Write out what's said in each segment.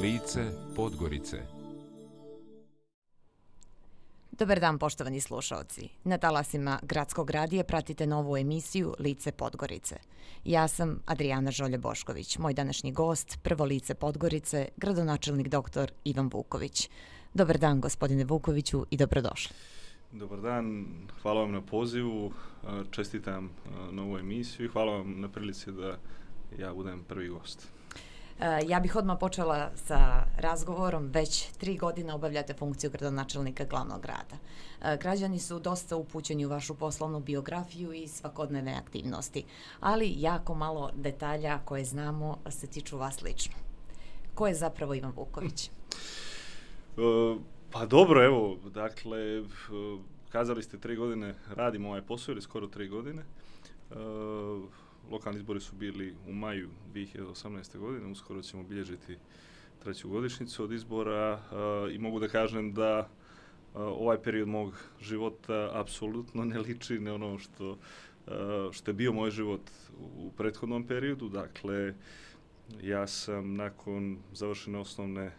Lice Podgorice. Dobar dan, poštovani slušaoci. Na talasima Gradskog radija pratite novu emisiju Lice Podgorice. Ja sam Adrijana Žolje-Bošković. Moj današnji gost, prvo lice Podgorice, gradonačelnik dr. Ivan Vuković. Dobar dan, gospodine Vukoviću, i dobrodošli. Dobar dan, hvala vam na pozivu, čestitam na ovu emisiju i hvala vam na prilici da ja budem prvi gost. Ja bih odmah počela sa razgovorom. Već 3 godine obavljate funkciju gradonačelnika glavnog grada. Građani su dosta upućeni u vašu poslovnu biografiju i svakodnevne aktivnosti, ali jako malo detalja koje znamo se tiču vas lično. Ko je zapravo Ivan Vuković? Pa dobro, evo, dakle, kazali ste 3 godine radim ovaj posao, ili skoro 3 godine. Lokalni izbori su bili u maju 2018. godine, uskoro ćemo obilježiti 3. godišnjicu od izbora i mogu da kažem da ovaj period mog života apsolutno ne liči na ono što je bio moj život u prethodnom periodu. Dakle, ja sam nakon završene osnovne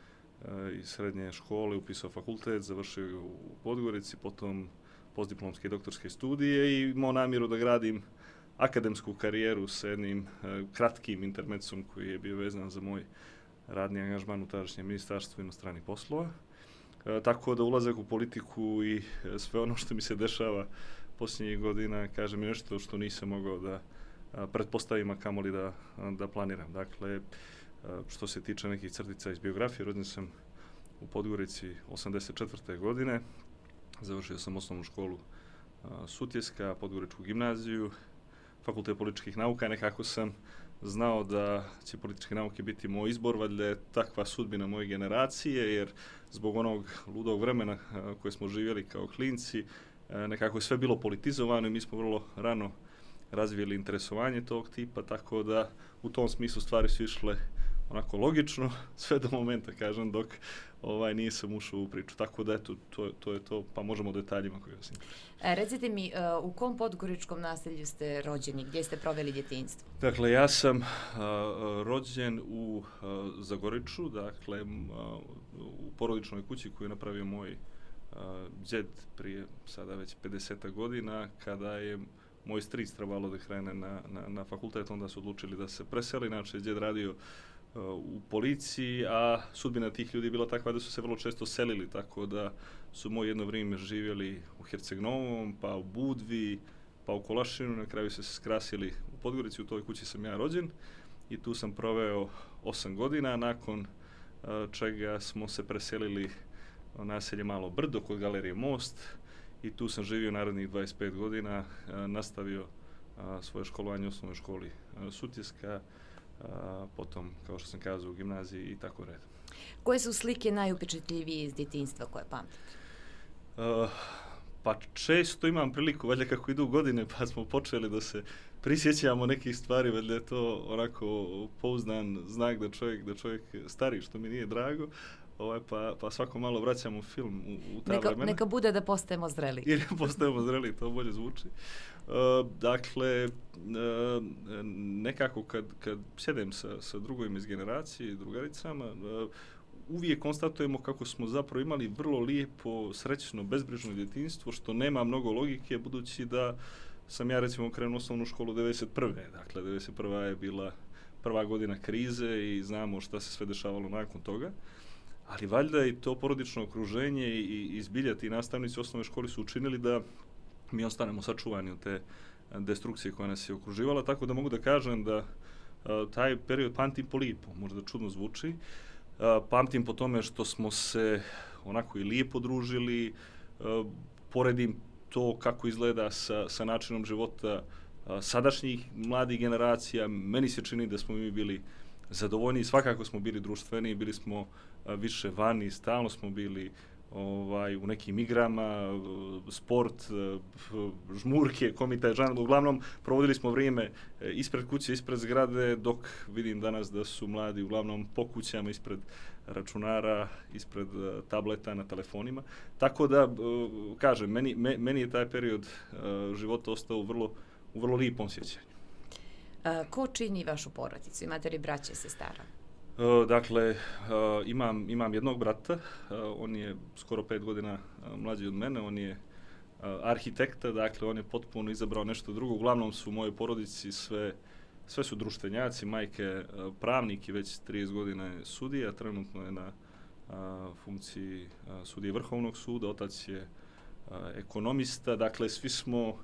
i srednje škole upisao fakultet, završio u Podgorici, potom postdiplomske i doktorske studije i imao namjeru da gradim akademsku karijeru sa jednim kratkim intermecom koji je bio vezan za moj radni angažman u tadašnjem Ministarstvu inostranih poslova. Tako da ulazak u politiku i sve ono što mi se dešava posljednjih godina, kaže mi nešto što nisam mogao da pretpostavim, a kamoli da planiram. Dakle, što se tiče nekih crtica iz biografije, rođen sam u Podgorici 1984. godine, završio sam osnovnu školu Sutjeska, Podgoričku gimnaziju, fakultet političkih nauka. Nekako sam znao da će političke nauke biti moj izbor, valjda je takva sudbina moje generacije, jer zbog onog ludog vremena koje smo živjeli kao klinci, nekako je sve bilo politizovano i mi smo vrlo rano razvijeli interesovanje tog tipa, tako da u tom smislu stvari su išle onako logično, sve do momenta, kažem, dok nisam ušao u priču. Tako da, eto, to je to, pa možemo o detaljima koji vas interesuju. Recite mi, u kom podgoričkom naselju ste rođeni, gdje ste proveli djetinjstvo? Dakle, ja sam rođen u Zagoriču, dakle, u porodičnoj kući koju je napravio moj djed prije sada već 50 godina, kada je moj stric trebalo da krene na fakultet, onda su odlučili da se preseli, inače je djed radio u policiji, a sudbina tih ljudi je bila takva da su se vrlo često selili, tako da su moji jedno vrijeme živjeli u Herceg Novom, pa u Budvi, pa u Kolašinu, na kraju se skrasili u Podgorici, u toj kući sam ja rođen i tu sam proveo 8 godina, nakon čega smo se preselili u naselje Malo Brdo kod Galerije Most i tu sam živio narednih 25 godina, nastavio svoje školovanje u osnovnoj školi Sutjeska, potom, kao što sam kazao, u gimnaziji i tako redom. Koje su slike najupečatljivije iz djetinjstva koje pamtite? Pa često imam priliku, valjda kako idu godine, pa smo počeli da se prisjećamo nekih stvari, valjda je to onako pouzdan znak da čovjek stari, što mi nije drago, pa svako malo vraćamo film u ta vremena. Neka bude da postajemo zreli. Ili postajemo zreli, to bolje zvuči. Dakle, nekako kad sjedem sa drugovima iz generacije i drugaricama, uvijek konstatujemo kako smo zapravo imali vrlo lijepo, srećno, bezbrižno djetinjstvo, što nema mnogo logike, budući da sam ja recimo krenuo osnovnu školu 91. Dakle, 91. je bila prva godina krize i znamo šta se sve dešavalo nakon toga. Ali valjda i to porodično okruženje i zbilja ti nastavnici u osnovnoj školi su učinili da mi ostanemo sačuvani od te destrukcije koja nas je okruživala, tako da mogu da kažem da taj period pamtim po lijepo, možda čudno zvuči. Pamtim po tome što smo se onako i lijepo družili, poredim to kako izgleda sa načinom života sadašnjih mladih generacija. Meni se čini da smo mi bili zadovoljni, svakako smo bili društveni, bili smo više vani, stalno smo bili u nekim igrama, sport, žmurke, komita, žan, uglavnom provodili smo vrijeme ispred kuće, ispred zgrade, dok vidim danas da su mladi uglavnom po kućama, ispred računara, ispred tableta, na telefonima. Tako da, kažem, meni je taj period života ostao u vrlo lijepom sjećanju. Ko čini vašu porodicu? Imate li braće, sestara? Dakle, imam jednog brata, on je skoro 5 godina mlađi od mene, on je arhitekta, dakle on je potpuno izabrao nešto drugo. Uglavnom su u mojoj porodici sve su društvenjaci, majka je pravnik i već 30 godina je sudija, trenutno je na funkciji sudije Vrhovnog suda, otac je ekonomista, dakle svi smo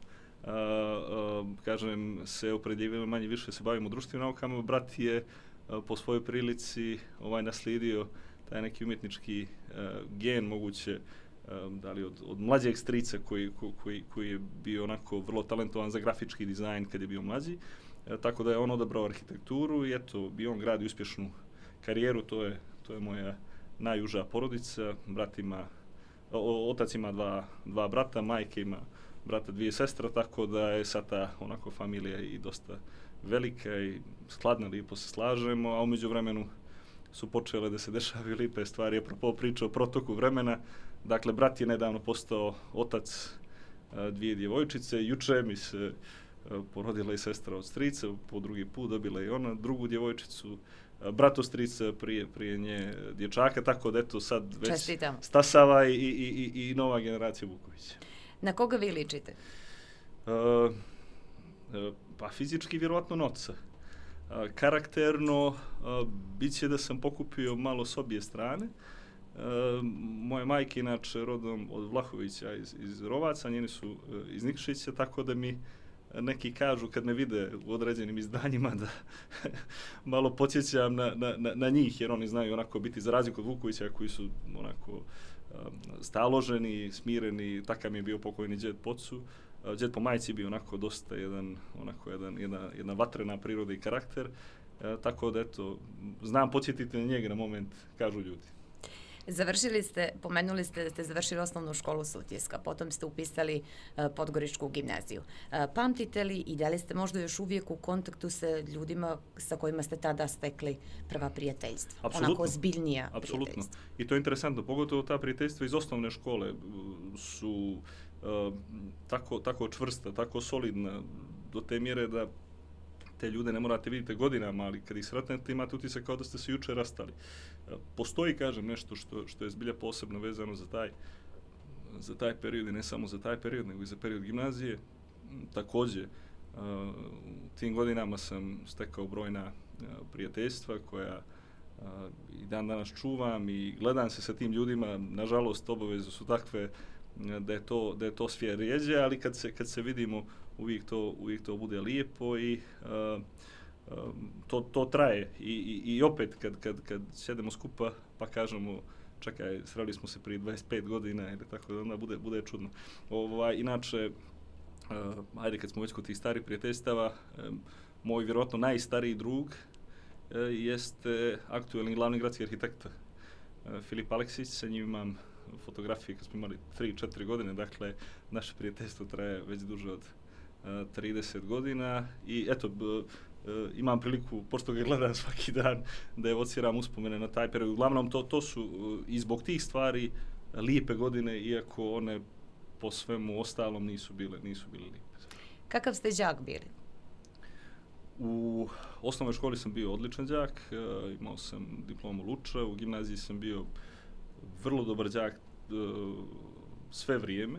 kažem se opredjeljivali manje više se bavimo društvenim naukama. Brat je po svojoj prilici naslijedio taj neki umjetnički gen, moguće da li od mlađeg strica koji je bio onako vrlo talentovan za grafički dizajn kad je bio mlađi. Tako da je on odabrao arhitekturu i eto, i on gradi uspješnu karijeru, to je moja najuža porodica. Otac ima dva brata, majka ima brata, 2 sestre, tako da je sad ta onako familija i dosta velika i skladna, lijepo se slažemo, a umeđu vremenu su počele da se dešavaju lijepe stvari. Apropo priča o protoku vremena, dakle, brat je nedavno postao otac 2 djevojčice, juče mi se porodila i sestra od strica, po drugi put dobila i ona drugu djevojčicu, brat od strica prije nje dječaka, tako da eto sad već Čestitam. stasava i nova generacija Vukovića. Na koga vi ličite? Pa fizički vjerovatno na oca. Karakterno bit će da sam pokupio malo s obje strane. Moja majka inače rodom od Vlahovića iz Rovaca, njeni su iz Nikšića, tako da mi neki kažu kad me vide u određenim izdanjima da malo podsjećam na njih, jer oni znaju onako biti za razliku od Vukovića koji su onako staloženi, smireni. Takav mi je bio pokojni džed po ocu. Džed po majci bio onako dosta jedna vatrena priroda i karakter, tako da eto, znam podsjetiti na njega na moment, kažu ljudi. Pomenuli ste da ste završili osnovnu školu Sutjeska, potom ste upisali Podgoričku gimnaziju. Pamtite li i da li ste možda još uvijek u kontaktu sa ljudima sa kojima ste tada stekli prva prijateljstva? Apsolutno. Onako ozbiljnija prijateljstva. I to je interesantno, pogotovo ta prijateljstva iz osnovne škole su tako čvrsta, tako solidna, do te mjere da te ljude ne morate vidjeti godinama, ali kad ih sretnete imate utisak kao da ste se jučer rastali. Postoji, kažem, nešto što je zbilja posebno vezano za taj period i ne samo za taj period, nego i za period gimnazije. Također, u tim godinama sam stekao brojna prijateljstva koja i dan danas čuvam i gledam se sa tim ljudima. Nažalost, obaveze su takve da je to sve rijeđe, ali kad se vidimo uvijek to bude lijepo i to traje. I opet kad sjedemo skupa pa kažemo čekaj, sreli smo se prije 25 godina ili tako da onda bude čudno. Inače, ajde kad smo već kod tih starih prijateljstava, moj vjerojatno najstariji drug jeste aktuelni glavni gradski arhitekta Filip Aleksić, sa njim imam fotografije kad smo imali 3-4 godine, dakle naše prijateljstvo traje već duže od 30 godina i eto, imam priliku, pošto ga gledam svaki dan, da evociram uspomene na taj period. Uglavnom, to su i zbog tih stvari lijepe godine, iako one po svemu ostalom nisu bile lijepe. Kakav ste đak bili? U osnovnoj školi sam bio odličan đak, imao sam diplomu Luča, u gimnaziji sam bio vrlo dobar đak sve vrijeme.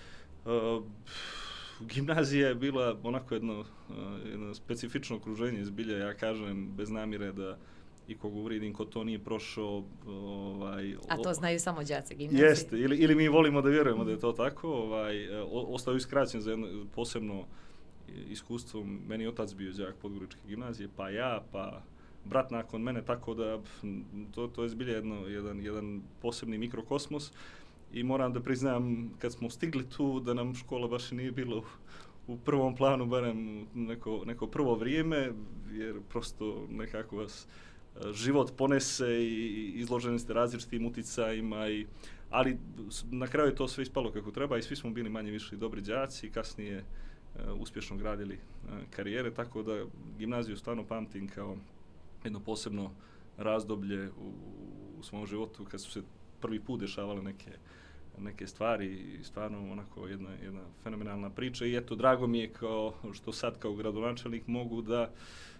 Gimnazija je bila onako jedno specifično okruženje, zbilja, ja kažem, bez namjere da ikog uvrijedim ko to nije prošao. A to znaju samo đaci gimnazije? Jeste, ili mi volimo da vjerujemo da je to tako. Ostao uskraćen za jedno posebno iskustvo. Meni je otac bio đak Podgoričke gimnazije, pa ja, pa brat nakon mene, tako da to je zbilja jedan posebni mikrokosmos. I moram da priznam, kad smo stigli tu, da nam škola baš nije bila u prvom planu, barem neko prvo vrijeme, jer prosto nekako vas život ponese i izloženi ste različitim uticajima, ali na kraju je to sve ispalo kako treba i svi smo bili manje više dobri đaci i kasnije uspješno gradili karijere, tako da gimnaziju stvarno pamtim kao jedno posebno razdoblje u svom životu kad su se prvi put dešavale neke stvari i stvarno onako jedna fenomenalna priča i eto, drago mi je što sad kao gradonačelnik mogu da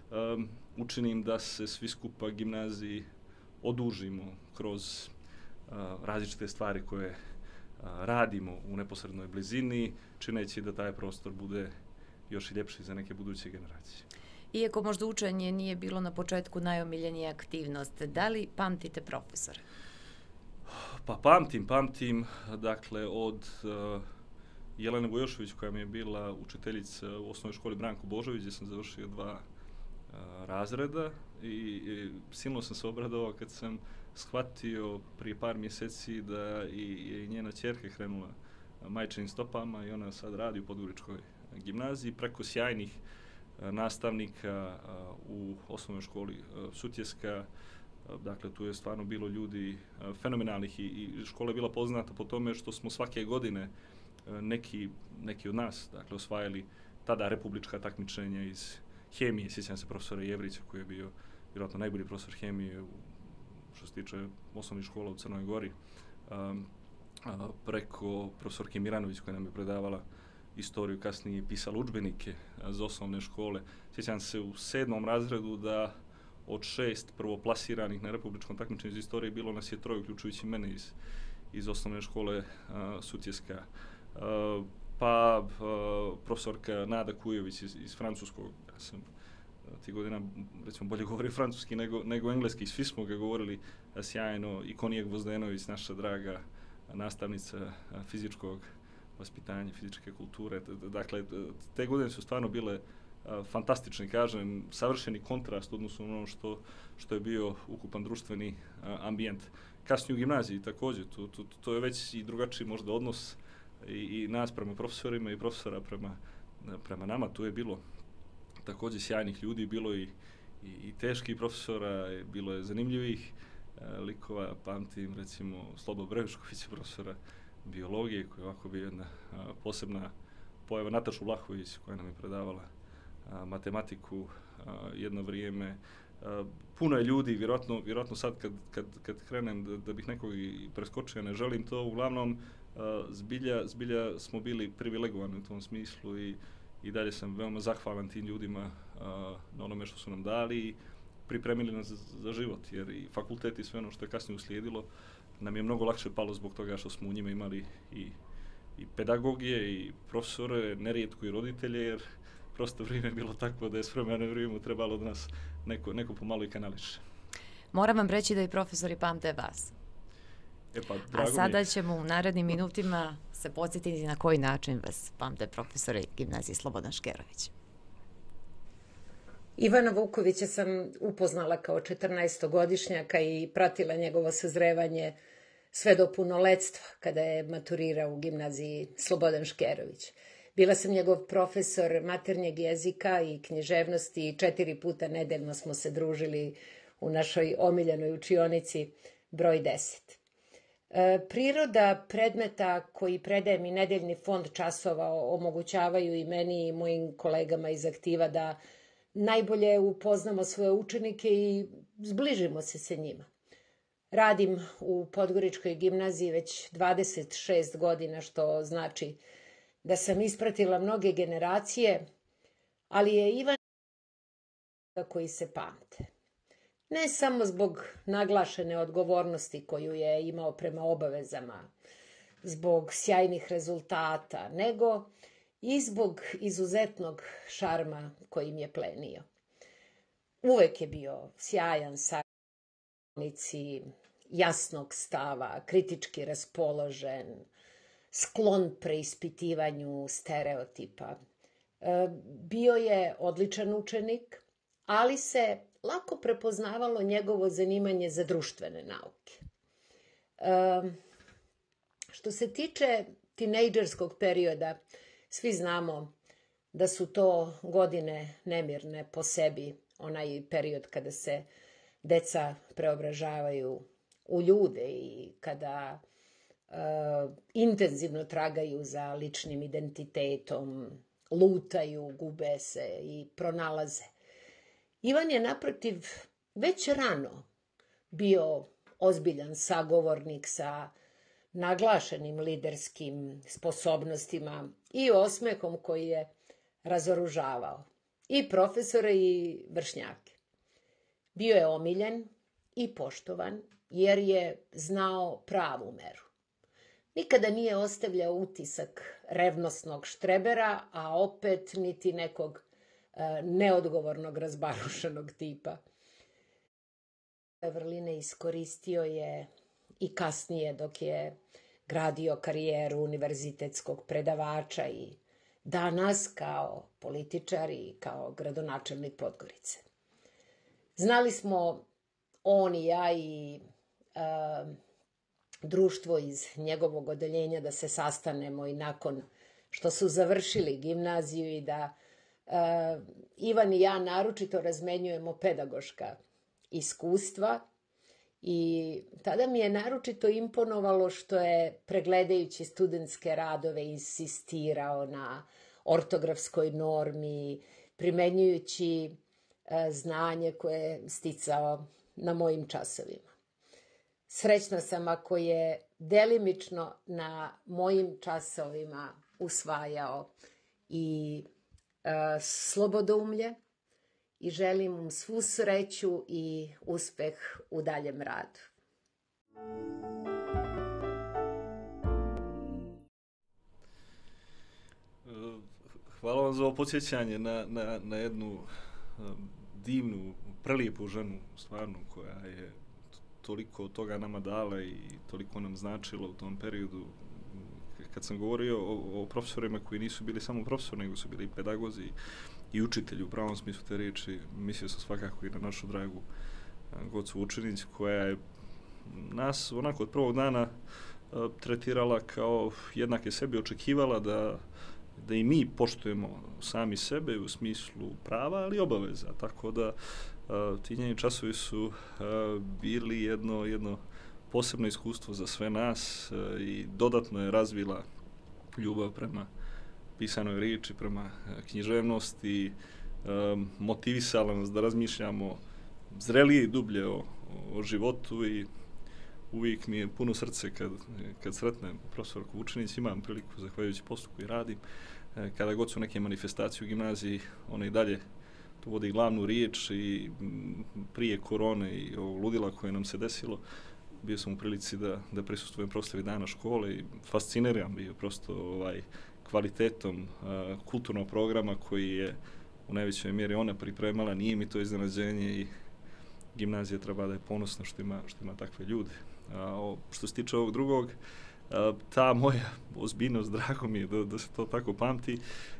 učinim da se svi skupa gimnaziji odužimo kroz različite stvari koje radimo u neposrednoj blizini, čineći da taj prostor bude još i ljepši za neke buduće generacije. Iako možda učenje nije bilo na početku najomiljenija aktivnost, da li pamtite profesore? Pa pamtim, dakle, od Jelene Vojošević, koja mi je bila učiteljica u osnovnoj školi Branko Božović, gdje sam završio 2 razreda i silno sam se obradovao kad sam shvatio prije par mjeseci da je i njena ćerka krenula majčinim stopama i ona sad radi u Podgoričkoj gimnaziji preko sjajnih nastavnika u osnovnoj školi Sutjeska. Dakle, tu je stvarno bilo ljudi fenomenalnih i škola je bila poznata po tome što smo svake godine neki od nas, dakle, osvajali tada republička takmičenja iz hemije. Sjećam se profesora Jevrića koji je bio vjerojatno najbolji profesor hemije što se tiče osnovnih škola u Crnoj Gori, preko profesorke Miranović koja nam je predavala istoriju, kasnije pisala udžbenike za osnovne škole. Sjećam se u 7. razredu da od 6 prvoplasiranih na republičkom takmičenju iz istorije bilo nas je 3, uključujući mene iz osnovne škole Sutjeska. Pa profesorka Nada Kujović iz francuskog. Ja sam tih godina, recimo, bolje govorio francuski nego engleski. Svi smo ga govorili sjajno. I Konija Gvozdenović, naša draga nastavnica fizičkog vaspitanja, fizičke kulture. Dakle, te godine su stvarno bile fantastični, kažem, savršeni kontrast odnosno ono što je bio ukupan društveni ambijent. Kasnije u gimnaziji također, to je već i drugačiji možda odnos i nas prema profesorima i profesora prema nama. Tu je bilo također sjajnih ljudi, bilo i teških profesora, bilo je zanimljivih likova. Pamtim recimo Slobo Brevškovića, profesora biologije, koji je ovako bio jedna posebna pojava, Natašu Vlahović koja nam je predavala matematiku jedno vrijeme. Puno je ljudi, vjerojatno sad kad krenem da bih nekog i preskočio, ne želim to, uglavnom zbilja smo bili privilegovani u tom smislu i dalje sam veoma zahvalan tim ljudima na onome što su nam dali i pripremili nas za život, jer i fakultet i sve ono što je kasnije uslijedilo nam je mnogo lakše palo zbog toga što smo u njima imali i pedagogije i profesore, nerijetko i roditelje, jer prosto vrijeme je bilo takvo da je s vremena vrijeme trebalo da nas neko pomalo i kanališe. Moram vam reći da i profesori pamte vas. A sada ćemo u narednim minutima se podsjetiti na koji način vas pamte profesori gimnazije Slobodan Škerović. Ivana Vukovića sam upoznala kao 14-godišnjaka i pratila njegovo sazrevanje sve do punoletstva, kada je maturirao u gimnaziji Slobodan Škerović. Bila sam njegov profesor maternjeg jezika i književnosti i 4 puta nedeljno smo se družili u našoj omiljenoj učionici broj 10. Priroda predmeta koji predajem i nedeljni fond časova omogućavaju i meni i mojim kolegama iz aktiva da najbolje upoznamo svoje učenike i zbližimo se sa njima. Radim u Podgoričkoj gimnaziji već 26 godina, što znači da sam ispratila mnoge generacije, ali je Ivan koji se pamte. Ne samo zbog naglašene odgovornosti koju je imao prema obavezama, zbog sjajnih rezultata, nego i zbog izuzetnog šarma kojim je plenio. Uvek je bio sjajan saradnici, jasnog stava, kritički raspoložen, sklon preispitivanju stereotipa. Bio je odličan učenik, ali se lako prepoznavalo njegovo zanimanje za društvene nauke. Što se tiče tinejdžerskog perioda, svi znamo da su to godine nemirne po sebi, onaj period kada se deca preobražavaju u ljude i kada intenzivno tragaju za ličnim identitetom, lutaju, gube se i pronalaze. Ivan je, naprotiv, već rano bio ozbiljan sagovornik sa naglašenim liderskim sposobnostima i osmehom koji je razoružavao. i profesore i vršnjake. Bio je omiljen i poštovan jer je znao pravu meru. Nikada nije ostavljao utisak revnosnog štrebera, a opet niti nekog neodgovornog razbarušenog tipa. Vrline iskoristio je i kasnije dok je gradio karijeru univerzitetskog predavača i danas kao političar i kao gradonačelnik Podgorice. Znali smo on i ja i društvo iz njegovog odeljenja da se sastanemo i nakon što su završili gimnaziju i da Ivan i ja naročito razmenjujemo pedagoška iskustva i tada mi je naročito imponovalo što je pregledajući studentske radove insistirao na ortografskoj normi, primenjujući znanje koje je sticao na mojim časovima. Srećna sam ako je delimično na mojim časovima usvajao i slobodoumlje i želim mu svu sreću i uspeh u daljem radu. Hvala vam za ovo podsjećanje na jednu divnu, prelijepu ženu, stvarno, koja je toliko toga nama dala i toliko nam značila u tom periodu. Kad sam govorio o profesorima koji nisu bili samo profesori, nego su bili i pedagozi i učitelji u pravom smislu te riječi, mislio sam svakako i na našu dragu Gocu Vučinić, koja je nas onako od prvog dana tretirala kao jednake sebi, očekivala da i mi poštujemo sami sebe u smislu prava, ali i obaveza. Tako da ti njeni časovi su bili jedno posebno iskustvo za sve nas i dodatno je razvila ljubav prema pisanoj riječi, prema književnosti, motivisala nas da razmišljamo zrelije i dublje o životu i uvijek mi je puno srce kad sretnem profesorku Vučinić. Imam priliku, zahvaljujući poslu koji radim, kada god su neke manifestacije u gimnaziji, ona i dalje tu vodi glavnu riječ i prije korone i ovog ludila koje nam se desilo, bio sam u prilici da prisustvujem proslavi dana škole i fasciniran bio prosto kvalitetom kulturnog programa koji je u najvećoj mjeri ona pripremala. Nije mi to iznenađenje i gimnazija treba da je ponosna što ima takve ljude. Što se tiče ovog drugog, ta moja ozbiljnost, drago mi je da se to tako pamti,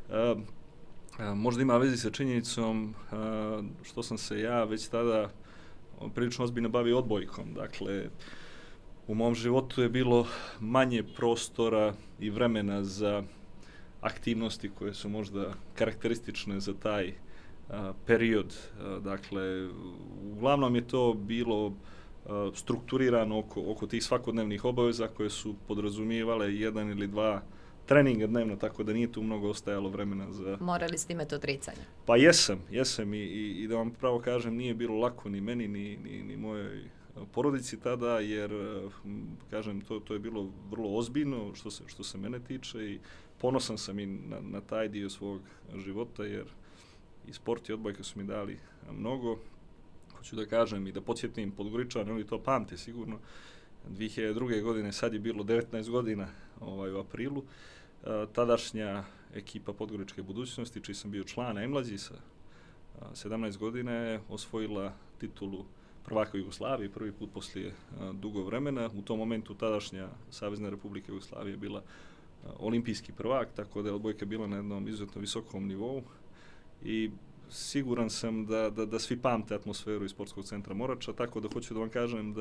možda ima vezi sa činjenicom što sam se ja već tada prilično ozbiljno bavio odbojkom. Dakle, u mom životu je bilo manje prostora i vremena za aktivnosti koje su možda karakteristične za taj period. Dakle, uglavnom je to bilo strukturirano oko tih svakodnevnih obaveza koje su podrazumijevale jedan ili dva treninga dnevno, tako da nije tu mnogo ostajalo vremena za... Morali ste imati odricanje? Pa jesam i da vam pravo kažem, nije bilo lako ni meni, ni mojoj porodici tada, jer, kažem, to je bilo vrlo ozbiljno što se mene tiče i ponosan sam i na taj dio svog života, jer i sport i odbojka su mi dali mnogo. Hoću da kažem i da podsjetim Podgoričane, oni to pamte sigurno, 2002. godine, sad je bilo 19 godina u aprilu, tadašnja ekipa Podgoričke budućnosti, čiji sam bio član, najmlađi sa 17 godina, je osvojila titulu prvaka Jugoslavije, prvi put poslije dugo vremena. U tom momentu tadašnja Savezna Republika Jugoslavije je bila olimpijski prvak, tako da je odbojka bila na jednom izuzetno visokom nivou i siguran sam da svi pamte atmosferu iz sportskog centra Morača, tako da hoću da vam kažem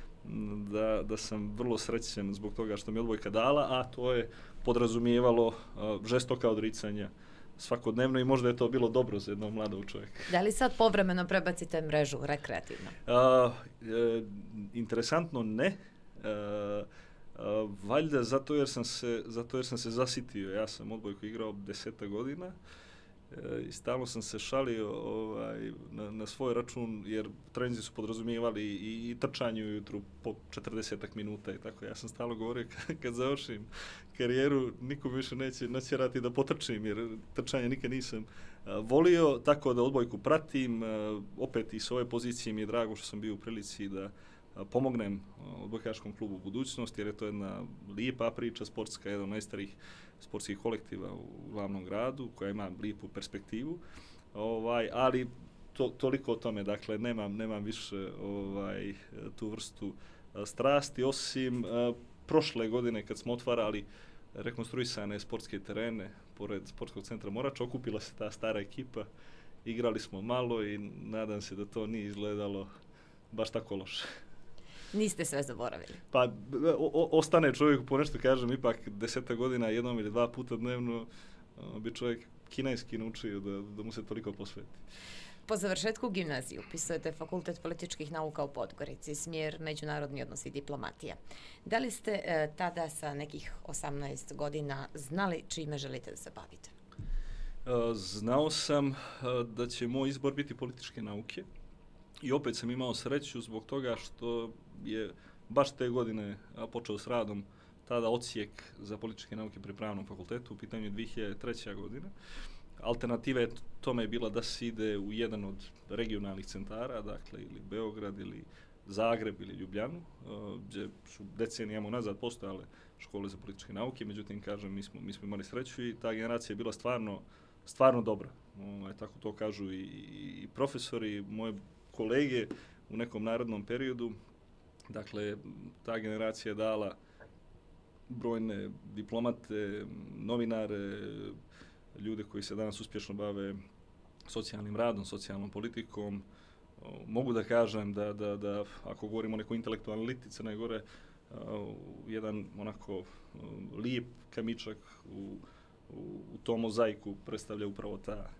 da sam vrlo srećen zbog toga što mi je odbojka dala, a to je podrazumijevalo žestoka odricanja svakodnevno i možda je to bilo dobro za jednog mladog čovjeka. Da li sad povremeno prebacite mrežu rekreativno? Interesantno ne. Valjda zato jer sam se zasitio. Ja sam odbojku igrao 10 godina I stalno sam se šalio na svoj račun, jer treninzi su podrazumijevali i trčanje ujutru po 40 minuta i tako. Ja sam stalno govorio kad završim karijeru, niko mi više neće natjerati da potrčim, jer trčanje nikad nisam volio, tako da odbojku pratim. Opet i s ove pozicije mi je drago što sam bio u prilici da pomognem odbojkaškom klubu Budućnost, jer je to jedna lijepa priča sportska, jedan od najstarijih sportskih kolektiva u glavnom gradu, koja ima lijepu perspektivu, ali toliko o tome, dakle, nemam više tu vrstu strasti, osim prošle godine kad smo otvarali rekonstruisane sportske terene pored sportskog centra Morača, okupila se ta stara ekipa, igrali smo malo i nadam se da to nije izgledalo baš tako loše. Niste sve zaboravili? Pa, ostane čovjeku po nešto, kažem, ipak 10 godina, jednom ili 2 puta dnevno, bi čovjek kineski naučio da mu se toliko posveti. Po završetku gimnazije upisujete Fakultet političkih nauka u Podgorici, smjer međunarodni odnosi i diplomatija. Da li ste tada sa nekih 18 godina znali čime želite da se bavite? Znao sam da će moj izbor biti političke nauke i opet sam imao sreću zbog toga što je baš te godine počeo s radom tada odsjek za političke nauke pri Pravnom fakultetu, u pitanju je 2003. godina. Alternativa tome je bila da se ide u jedan od regionalnih centara, dakle ili Beograd ili Zagreb ili Ljubljanu, gdje su decenijama nazad postojale škole za političke nauke, međutim, kažem, mi smo imali sreću i ta generacija je bila stvarno dobra. Tako to kažu i profesori, moje kolege u nekom narodnom periodu. Dakle, ta generacija je dala brojne diplomate, novinare, ljude koji se danas uspješno bave socijalnim radom, socijalnom politikom. Mogu da kažem da ako govorimo o nekoj intelektualnoj eliti Crne Gore, jedan onako lijep kamičak u tom mozaiku predstavlja upravo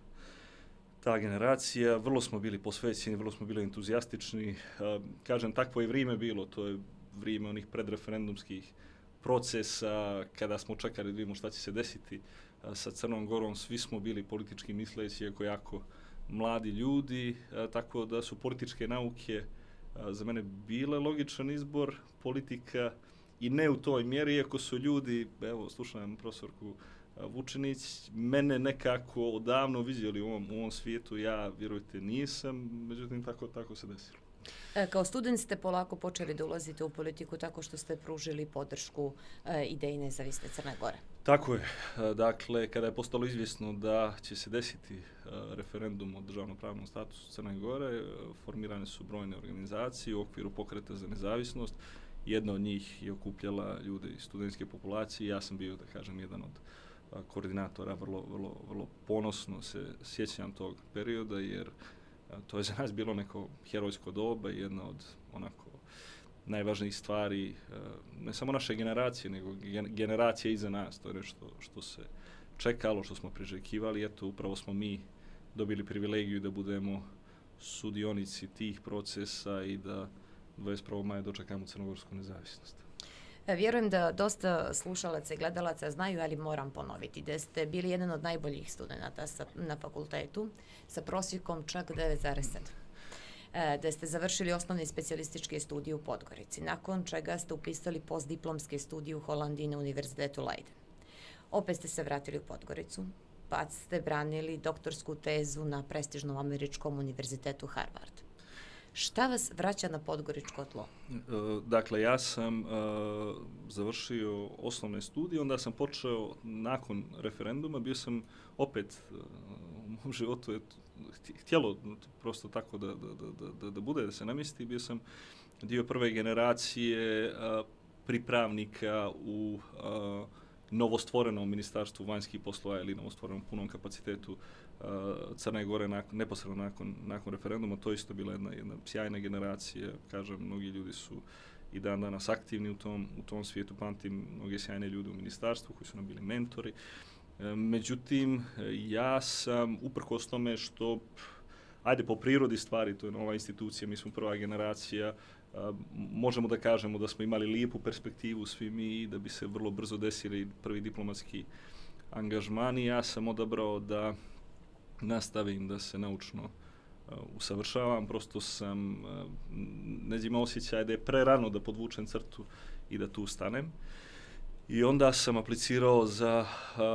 ta generacija. Vrlo smo bili posvećeni, vrlo smo bili entuzijastični. Kažem, takvo je vrijeme bilo, to je vrijeme onih predreferendumskih procesa, kada smo čekali da vidimo šta će se desiti sa Crnom Gorom. Svi smo bili politički misleći, iako jako mladi ljudi, tako da su političke nauke za mene bile logičan izbor, politika i ne u toj mjeri, iako su ljudi, evo, slušam profesorku Vučinić, mene nekako odavno vidjeli u ovom svijetu, ja, vjerujte, nisam, međutim, tako se desilo. Kao student ste polako počeli da ulazite u politiku tako što ste pružili podršku ideji nezavisne Crne Gore. Tako je. Dakle, kada je postalo izvjesno da će se desiti referendum o državnopravnom statusu Crne Gore, formirane su brojne organizacije u okviru Pokreta za nezavisnost. Jedna od njih je okupljala ljude iz studentske populacije. Ja sam bio, da kažem, jedan od koordinatora, vrlo ponosno se sjećam tog perioda, jer to je za nas bilo neko herojsko doba i jedna od onako najvažnijih stvari, ne samo naše generacije, nego generacije iza nas. To je nešto što se čekalo, što smo priželjkivali. Eto, upravo smo mi dobili privilegiju da budemo sudionici tih procesa i da 21. maja dočekamo crnogorsku nezavisnost. Vjerujem da dosta slušalaca i gledalaca znaju, ali moram ponoviti, da ste bili jedan od najboljih studenta na fakultetu sa prosjekom čak 9,7. Da ste završili osnovne i specijalističke studije u Podgorici, nakon čega ste upisali postdiplomske studije u Holandiji na Univerzitetu Leiden. Opet ste se vratili u Podgoricu, pa ste branili doktorsku tezu na prestižnom američkom univerzitetu Harvard. Šta vas vraća na podgoričko tlo? Dakle, ja sam završio osnovne studije, onda sam počeo nakon referenduma, bio sam opet u mom životu htjelo prosto tako da bude, da se namjesti. Bio sam dio prve generacije pripravnika u novostvorenom ministarstvu vanjskih poslova ili novostvorenom punom kapacitetu Crne Gore neposredno nakon referenduma. To je isto bila jedna sjajna generacija. Kažem, mnogi ljudi su i dan danas aktivni u tom svijetu. Pamtim mnoge sjajne ljude u ministarstvu koji su nam bili mentori. Međutim, ja sam, uprkos tome što, ajde po prirodi stvari, to je nova institucija, mi smo prva generacija, možemo da kažemo da smo imali lijepu perspektivu svi mi, da bi se vrlo brzo desili prvi diplomatski angažmani. Ja sam odabrao da nastavim da se naučno usavršavam. Prosto sam imao osjećaj da je prerano da podvučem crtu i da tu stanem. I onda sam aplicirao za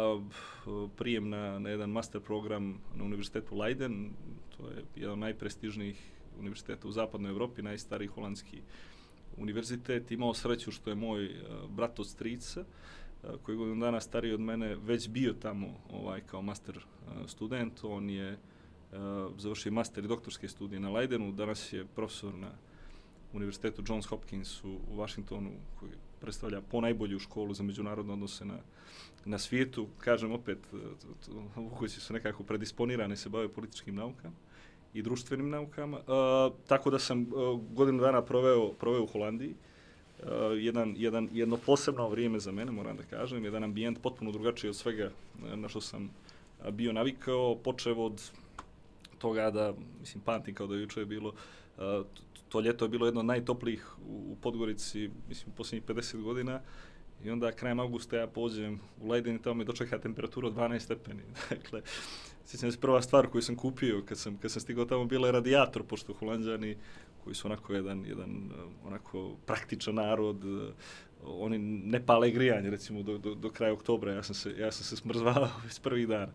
prijem na jedan master program na Univerzitetu Leiden. To je jedan od najprestižnijih univerziteta u zapadnoj Evropi, najstariji holandski univerzitet. Imao sreću što je moj brat od strica, koji je godinu dana stariji od mene, već bio tamo kao master student. On je završio master i doktorske studije na Leidenu. Danas je profesor na Univerzitetu Johns Hopkins u Washingtonu, koji predstavlja ponajbolju školu za međunarodne odnose na svijetu. Kažem opet, Vukovići su nekako predisponirani, se bave političkim naukama i društvenim naukama. Tako da sam godinu dana proveo u Holandiji. Jedno posebno vrijeme za mene, moram da kažem, jedan ambijent potpuno drugačiji od svega na što sam bio navikao, počev od toga da, mislim, pamtim kao da juče je bilo, to ljeto je bilo jedno od najtoplijih u Podgorici, mislim, u posljednjih 50 godina. I onda krajem avgusta ja pođem u Leiden i tamo me dočeka temperatura od 12 stepeni. Dakle, sjećam se prva stvar koju sam kupio kad sam stigao tamo bila je radijator, pošto Holanđani koji su onako jedan onako praktičan narod, oni ne pale grijanje recimo do kraja oktobra, ja sam se smrzvao iz prvih dana.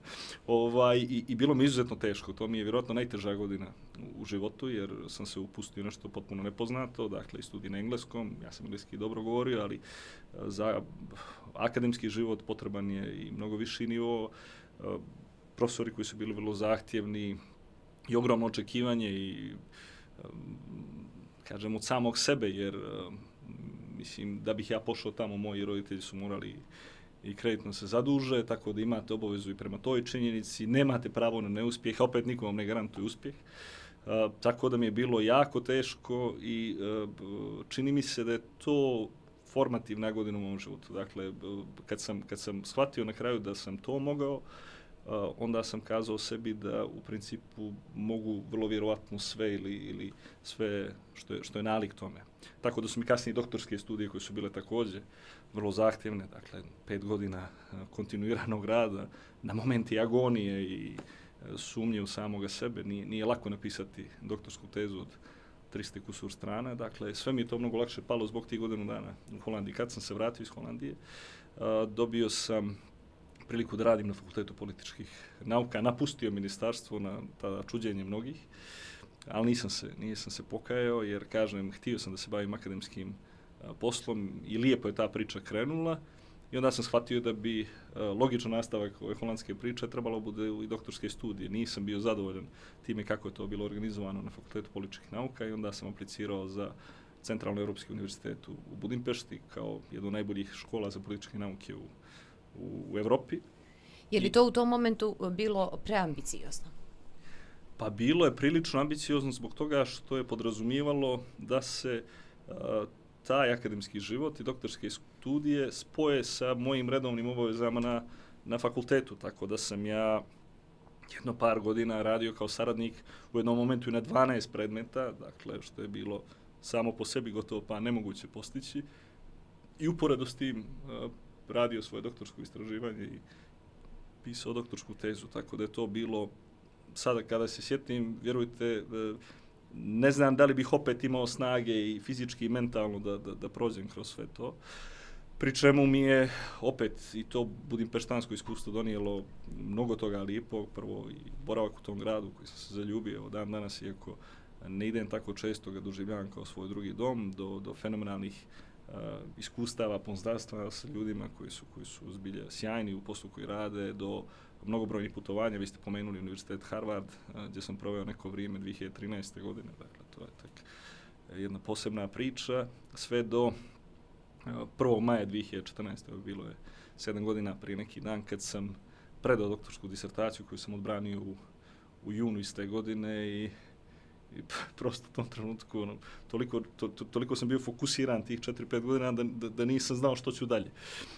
I bilo mi izuzetno teško, to mi je vjerojatno najteža godina u životu, jer sam se upustio nešto potpuno nepoznato, dakle i studij na engleskom, ja sam engleski dobro govorio, ali za akademski život potreban je i mnogo viši nivo, profesori koji su bili vrlo zahtjevni i ogromno očekivanje i kažem od samog sebe, jer mislim da bih ja pošao tamo, moji roditelji su morali i kreditno se zaduže, tako da imate obavezu i prema toj činjenici, nemate pravo na neuspjeh, a opet niko vam ne garantuje uspjeh. Tako da mi je bilo jako teško i čini mi se da je to formativna godina u mom životu. Dakle, kad sam shvatio na kraju da sam to mogao, onda sam kazao sebi da u principu mogu vrlo vjerovatno sve ili sve što je nalik tome. Tako da su mi kasnije doktorske studije koje su bile također vrlo zahtjevne, dakle 5 godina kontinuiranog rada, na momenti agonije i sumnje u samoga sebe. Nije lako napisati doktorsku tezu od 300 kusur strana, dakle sve mi je to mnogo lakše palo zbog tih godinu dana u Holandiji. Kad sam se vratio iz Holandije, dobio sam priliku da radim na Fakultetu političkih nauka, napustio ministarstvo na tada čuđenje mnogih, ali nisam se pokajao, jer kažem, htio sam da se bavim akademskim poslom i lijepo je ta priča krenula i onda sam shvatio da bi logičan nastavak ove holandske priče trebalo bude i doktorske studije. Nisam bio zadovoljan time kako je to bilo organizovano na Fakultetu političkih nauka i onda sam aplicirao za Centralno Europski univerzitet u Budimpešti kao jednu od najboljih škola za političke nauke u Evropi. Je li to u tom momentu bilo preambiciozno? Pa bilo je prilično ambiciozno zbog toga što je podrazumijevalo da se taj akademski život i doktorske studije spoje sa mojim redovnim obavezama na fakultetu, tako da sam ja jedno par godina radio kao saradnik u jednom momentu i na 12 predmeta, dakle što je bilo samo po sebi gotovo pa nemoguće postići, i uporedo s tim radio svoje doktorsko istraživanje i pisao doktorsku tezu, tako da je to bilo, sada kada se sjetim, vjerujte, ne znam da li bih opet imao snage i fizički i mentalno da prođem kroz sve to. Pri čemu mi je opet i to budimpeštansko iskustvo donijelo mnogo toga lijepo, prvo i boravak u tom gradu koji sam se zaljubio dan danas, iako ne idem tako često, ga doživljavam kao svoj drugi dom, do fenomenalnih iskustava, poznanstva sa ljudima koji su zbilja sjajni u poslu koji rade, do mnogobrojnih putovanja. Vi ste pomenuli Univerzitet Harvard, gdje sam proveo neko vrijeme 2013. godine, dakle to je tak jedna posebna priča, sve do 1. maja 2014. Bilo je 7 godina prije neki dan kad sam predao doktorsku disertaciju koju sam odbranio u junu iste godine i prosto u tom trenutku toliko sam bio fokusiran tih 4-5 godina da nisam znao što ću dalje.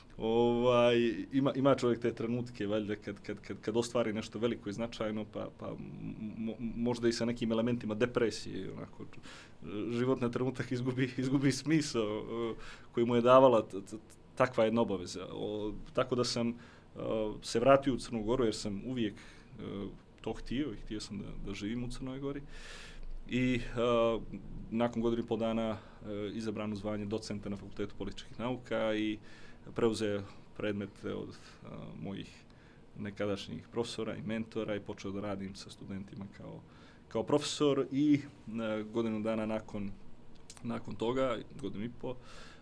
Ima čovjek te trenutke, valjda, kad ostvari nešto veliko i značajno, pa možda i sa nekim elementima depresije, onako, životni trenutak izgubi smisao koji mu je davala takva jedna obaveza. Tako da sam se vratio u Crnu Goru, jer sam uvijek to htio i htio sam da živim u Crnoj Gori. I nakon godinu i pol dana izabran u zvanje docenta na Fakultetu političkih nauka i preuzeo predmete od mojih nekadašnjih profesora i mentora i počeo da radim sa studentima kao profesor i godinu dana nakon toga, godinu i po,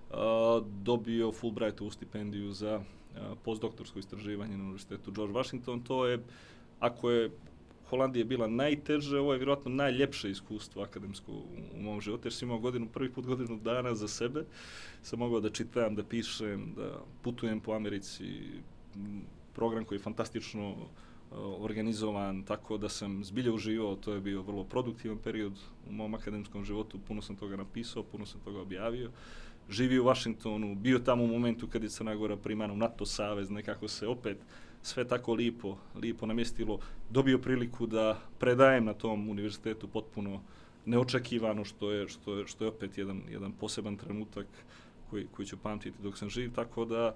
dobio Fulbrightovu stipendiju za postdoktorsko istraživanje na Univerzitetu George Washington. To je, ako je Holandija bila najteže, ovo je vjerojatno najljepše iskustvo akademsko u mom životu, jer sam imao prvi put godinu dana za sebe. Sam mogao da čitam, da pišem, da putujem po Americi, program koji je fantastično organizovan, tako da sam zbilje uživao, to je bio vrlo produktivan period u mom akademskom životu, puno sam toga napisao, puno sam toga objavio. Živio u Washingtonu, bio tamo u momentu kad je Crna Gora primana u NATO savez, nekako se opet sve tako lipo namjestilo. Dobio priliku da predajem na tom univerzitetu potpuno neočekivano, što je opet jedan poseban trenutak koji ću pamtiti dok sam živ, tako da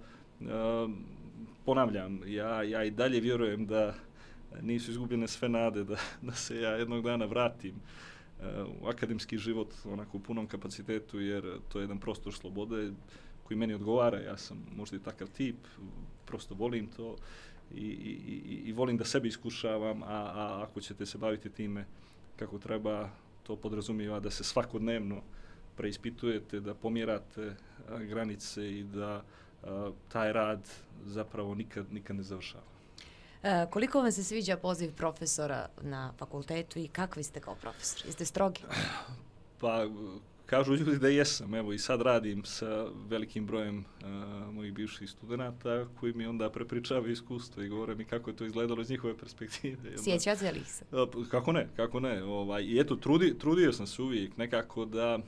ponavljam, ja i dalje vjerujem da nisu izgubljene sve nade, da se ja jednog dana vratim u akademski život onako u punom kapacitetu, jer to je jedan prostor slobode koji meni odgovara. Ja sam možda i takav tip, prosto volim to i volim da sebi iskušavam, a ako ćete se baviti time kako treba, to podrazumijeva da se svakodnevno preispitujete, da pomjerate granice i da taj rad zapravo nikad ne završava. Koliko vam se sviđa poziv profesora na fakultetu i kakvi ste kao profesor? Jeste strogi? Pa, kažu ljudi da jesam. Evo, i sad radim sa velikim brojem mojih bivših studenata koji mi onda prepričavaju iskustvo i govore mi kako je to izgledalo iz njihove perspektive. Sjećate li se? Kako ne. I eto, trudio sam se uvijek nekako da,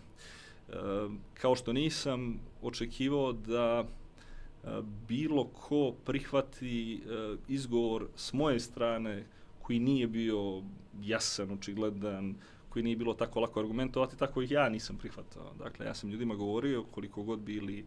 kao što nisam očekivao da bilo ko prihvati izgovor s moje strane koji nije bio jasan, očigledan, koji nije bilo tako lako argumentovati, tako ih ja nisam prihvatao. Dakle, ja sam ljudima govorio koliko god bili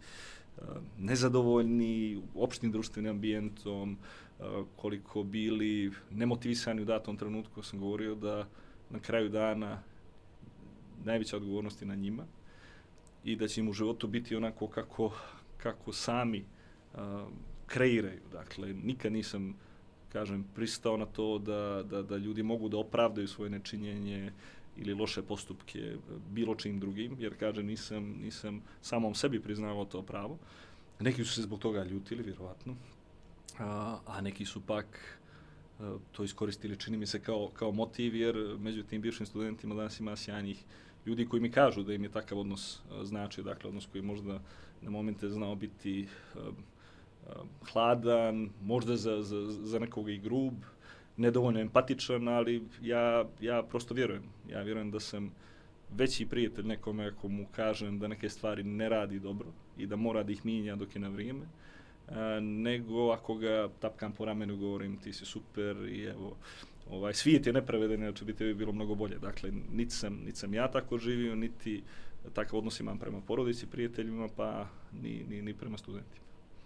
nezadovoljni opštim društvenim ambijentom, koliko bili nemotivisani u datom trenutku, sam govorio da na kraju dana najveća odgovornost je na njima i da će im u životu biti onako kako sami kreiraju. Dakle, nikad nisam, pristao na to da ljudi mogu da opravdaju svoje nečinjenje ili loše postupke bilo čim drugim, jer, nisam samom sebi priznavao to pravo. Neki su se zbog toga ljutili, vjerovatno, a neki su pak to iskoristili, čini mi se, kao motiv, jer među tim bivšim studentima danas ima sjajnih ljudi koji mi kažu da im je takav odnos znači, dakle, odnos koji možda na momente znao biti hladan, možda za nekoga i grub, nedovoljno empatičan, ali ja prosto vjerujem. Ja vjerujem da sam veći prijatelj nekome ako mu kažem da neke stvari ne radi dobro i da mora da ih mijenja dok je na vrijeme, nego ako ga tapkam po ramenu, govorim ti si super i evo, svijet je nepravedan, inače bi tebi bilo mnogo bolje. Dakle, niti sam ja tako živio, niti takav odnos imam prema porodici, prijateljima, pa ni prema studentima.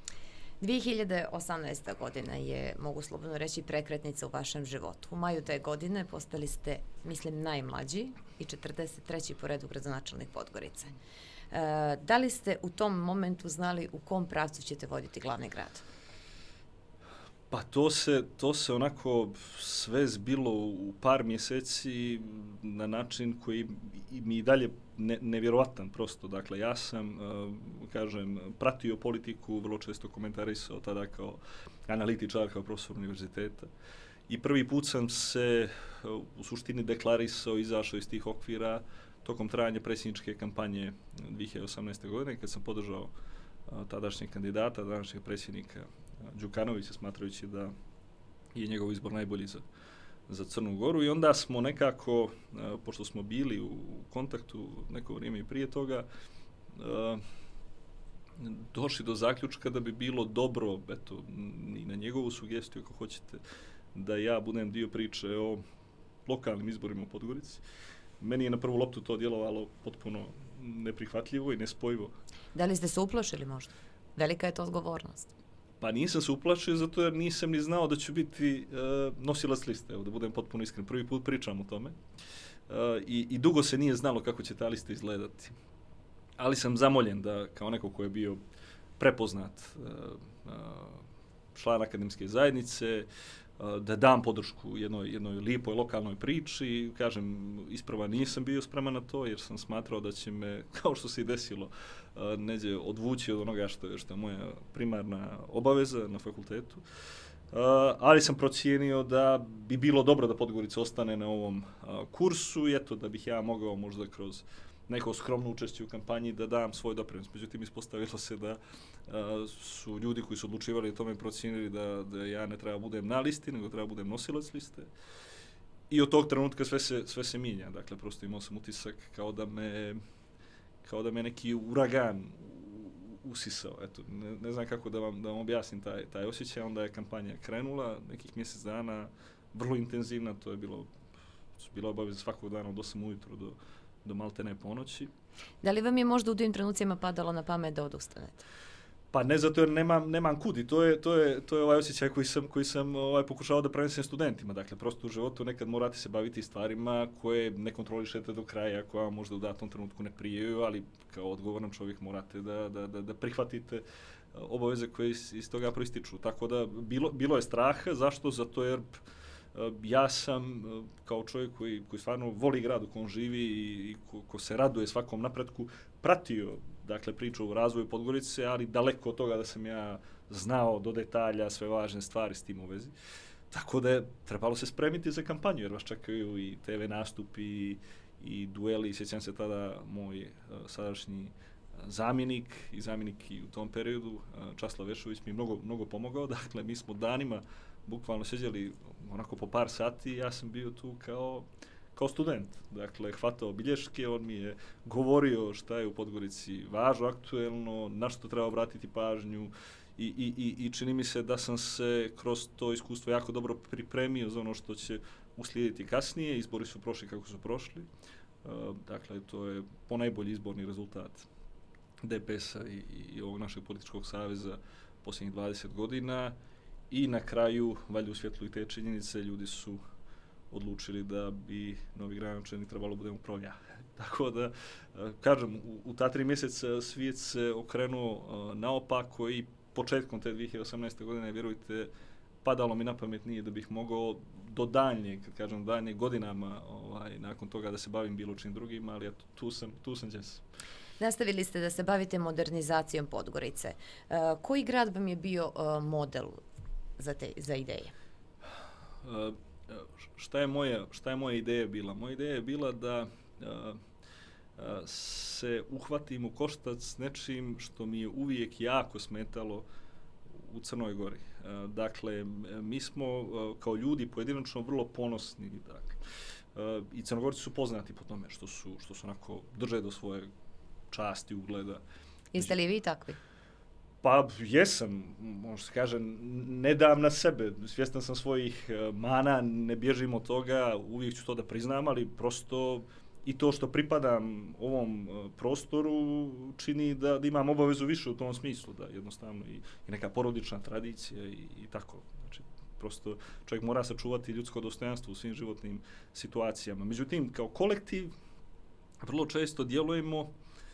2018. godina je, mogu slobodno reći, prekretnica u vašem životu. U maju te godine postali ste, mislim, najmlađi i 43. po redu gradonačelnik Podgorice. Da li ste u tom momentu znali u kom pravcu ćete voditi glavni grad? Pa to se onako sve zbilo u par mjeseci na način koji mi i dalje nevjerovatan prosto. Dakle, ja sam, pratio politiku, vrlo često komentarisao tada kao analitičar, kao profesor univerziteta. I prvi put sam se u suštini deklarisao, izašao iz tih okvira tokom trajanja predsjedničke kampanje 2018. godine, kad sam podržao tadašnjeg kandidata, današnjeg predsjednika Đukanovića, smatrajući da je njegov izbor najbolji za Crnu Goru. I onda smo nekako, pošto smo bili u kontaktu neko vrijeme i prije toga, došli do zaključka da bi bilo dobro, eto, i na njegovu sugestiju, ako hoćete, da ja budem dio priče o lokalnim izborima u Podgorici. Meni je na prvu loptu to djelovalo potpuno neprihvatljivo i nespojivo. Da li ste se uplošili možda? Velika je to odgovornost. Pa nisam se uplašio zato jer nisam ni znao da ću biti nosilac liste, evo da budem potpuno iskren. Prvi put pričam o tome. I dugo se nije znalo kako će ta lista izgledati. Ali sam zamoljen da, kao neko ko je bio prepoznat član akademske zajednice, da dam podršku jednoj lijepoj lokalnoj priči. Kažem, isprva nisam bio spreman na to, jer sam smatrao da će me, kao što se i desilo, neđe odvući od onoga što je moja primarna obaveza na fakultetu. Ali sam procijenio da bi bilo dobro da Podgorica ostane na ovom kursu i eto da bih ja mogao možda kroz neko skromno učešće u kampanji da dam svoj doprinos. Međutim, ispostavilo se da su ljudi koji su odlučivali o tome procijenili da ja ne treba budem na listi, nego treba budem nosilac liste. I od tog trenutka sve se mijenja. Dakle, prosto imao sam utisak kao da me neki uragan usisao. Eto, ne znam kako da vam objasnim taj osjećaj. Onda je kampanja krenula, nekih mjesec dana, vrlo intenzivna. To je bila obaveza svakog dana od 8 ujutru do maltene ponoći. Da li vam je možda u tim trenucima padalo na pamet da odustanete? Pa ne, zato jer nemam kud i to je ovaj osjećaj koji sam pokušao da prenesem studentima. Dakle, prosto u životu nekad morate se baviti stvarima koje ne kontrolišete do kraja, koja vam možda u datom trenutku ne prijaju, ali kao odgovoran čovjek morate da prihvatite obaveze koje iz toga proističu. Tako da bilo je straha. Zašto? Zato jer ja sam kao čovjek koji stvarno voli grad u kojem živi i ko se raduje svakom napretku, pratio dakle priču o razvoju Podgorice, ali daleko od toga da sam ja znao do detalja sve važne stvari s tim u vezi. Tako da je trebalo se spremiti za kampanju, jer vas čekaju i TV nastupi i dueli. Sjećam se tada moj sadašnji zamjenik i u tom periodu, Časlav Vešović, mi je mnogo pomogao. Dakle, mi smo danima bukvalno sjeđali onako po par sati, ja sam bio tu kao student. Dakle, hvatao bilješke, on mi je govorio šta je u Podgorici važno, aktuelno, na što treba obratiti pažnju i čini mi se da sam se kroz to iskustvo jako dobro pripremio za ono što će uslijediti kasnije. Izbori su prošli kako su prošli. Dakle, to je ponajbolji izborni rezultat DPS-a i ovog našeg političkog saveza posljednjih 20 godina. I na kraju, valjda u svjetlu i te činjenice, ljudi su odlučili da bi novi gradonačelnik trebalo budem upravo ja. Tako da, kažem, u ta 3 mjeseca svijet se okrenuo naopako i početkom te 2018. godine, vjerujte, padalo mi na pamet nije da bih mogao do daljnjeg, kad kažem daljnjeg godinama, nakon toga da se bavim bilo čim drugim, ali eto, tu sam gdje sam. Nastavili ste da se bavite modernizacijom Podgorice. Koji grad vam je bio model za ideje? Šta je moja ideja bila? Moja ideja je bila da se uhvatim u koštac s nečim što mi je uvijek jako smetalo u Crnoj Gori. Dakle, mi smo kao ljudi pojedinačno vrlo ponosni. Dakle, i Crnogorci su poznati po tome što su onako drže do svoje časti, ugleda. Jeste li vi takvi? Pa jesam, možda se kaže, ne dam na sebe, svjestan sam svojih mana, ne bježim od toga, uvijek ću to da priznam, ali prosto i to što pripadam ovom prostoru čini da imam obavezu više u tom smislu, da jednostavno i neka porodična tradicija i tako. Znači, prosto čovjek mora sačuvati ljudsko dostojanstvo u svim životnim situacijama. Međutim, kao kolektiv, vrlo često djelujemo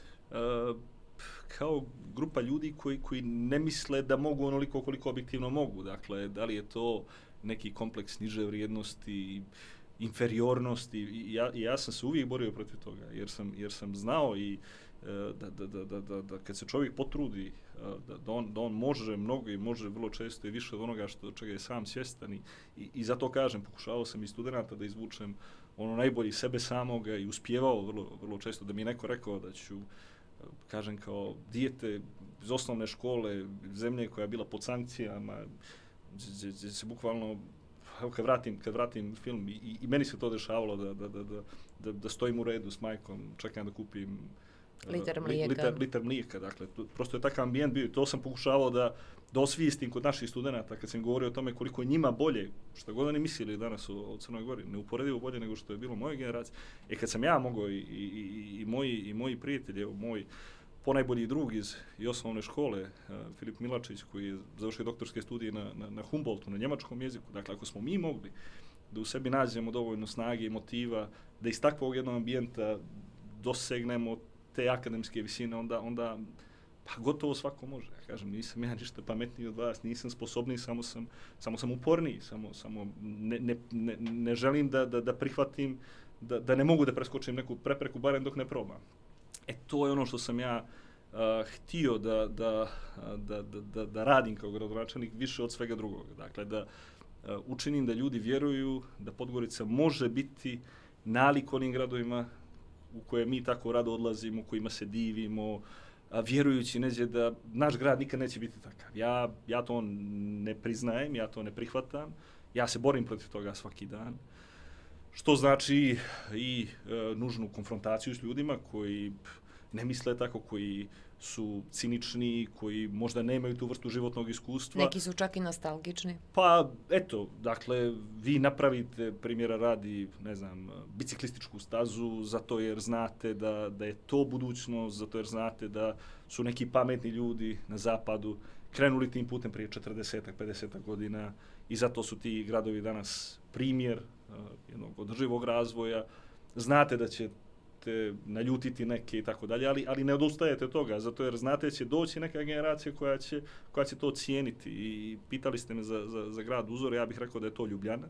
kao grupa ljudi koji ne misle da mogu onoliko koliko objektivno mogu. Dakle, da li je to neki kompleks niže vrijednosti, inferiornosti i ja sam se uvijek borio protiv toga, jer sam znao i da kad se čovjek potrudi, da on može mnogo i može vrlo često i više od onoga čega je sam svjestan i zato kažem, pokušavao sam i studenta da izvučem ono najbolje sebe samoga i uspjevao vrlo često da mi je neko rekao da ću, kažem, kao dijete iz osnovne škole, zemlje koja je bila pod sankcijama, gdje se bukvalno, kad vratim film, i meni se to dešavalo da stojim u redu s majkom, čekam da kupim liter mlijeka. Dakle, prosto je takav ambijent bio i to sam pokušavao da osvijestim kod naših studenata kad sam govorio o tome koliko je njima bolje, što god oni mislili danas o Crnoj Gori, neuporedivo bolje nego što je bilo moje generacije. Kad sam ja mogao i moji prijatelji, moj ponajbolji drug iz osnovne škole, Filip Milačić, koji je završio doktorske studije na Humboldtu, na njemačkom jeziku. Dakle, ako smo mi mogli da u sebi nađemo dovoljno snage i motiva, da iz takvog jednog ambijenta dosegnemo te akademske visine, onda pa gotovo svako može. Ja kažem, nisam ja ništa pametniji od vas, nisam sposobniji, samo sam uporniji, samo ne želim da prihvatim, da ne mogu da preskočim neku prepreku, barem dok ne probam. To je ono što sam ja htio da radim kao gradonačelnik više od svega drugog. Dakle, da učinim da ljudi vjeruju da Podgorica može biti nalik onim gradovima u koje mi tako rado odlazimo, u kojima se divimo, vjerujući neđe da naš grad nikad neće biti takav. Ja to ne priznajem, ja to ne prihvatam, ja se borim protiv toga svaki dan, što znači i nužnu konfrontaciju s ljudima koji ne misle tako, koji su cinični, koji možda nemaju tu vrstu životnog iskustva. Neki su čak i nostalgični. Pa, eto, dakle, vi napravite, primjera radi, ne znam, biciklističku stazu, zato jer znate da je to budućnost, zato jer znate da su neki pametni ljudi na zapadu krenuli tim putem prije 40-50 godina i zato su ti gradovi danas primjer jednog održivog razvoja. Znate da će naljutiti neke i tako dalje, ali ne odustajete od toga, zato jer znate će doći neka generacija koja će to cijeniti. I pitali ste me za grad uzor, ja bih rekao da je to Ljubljana.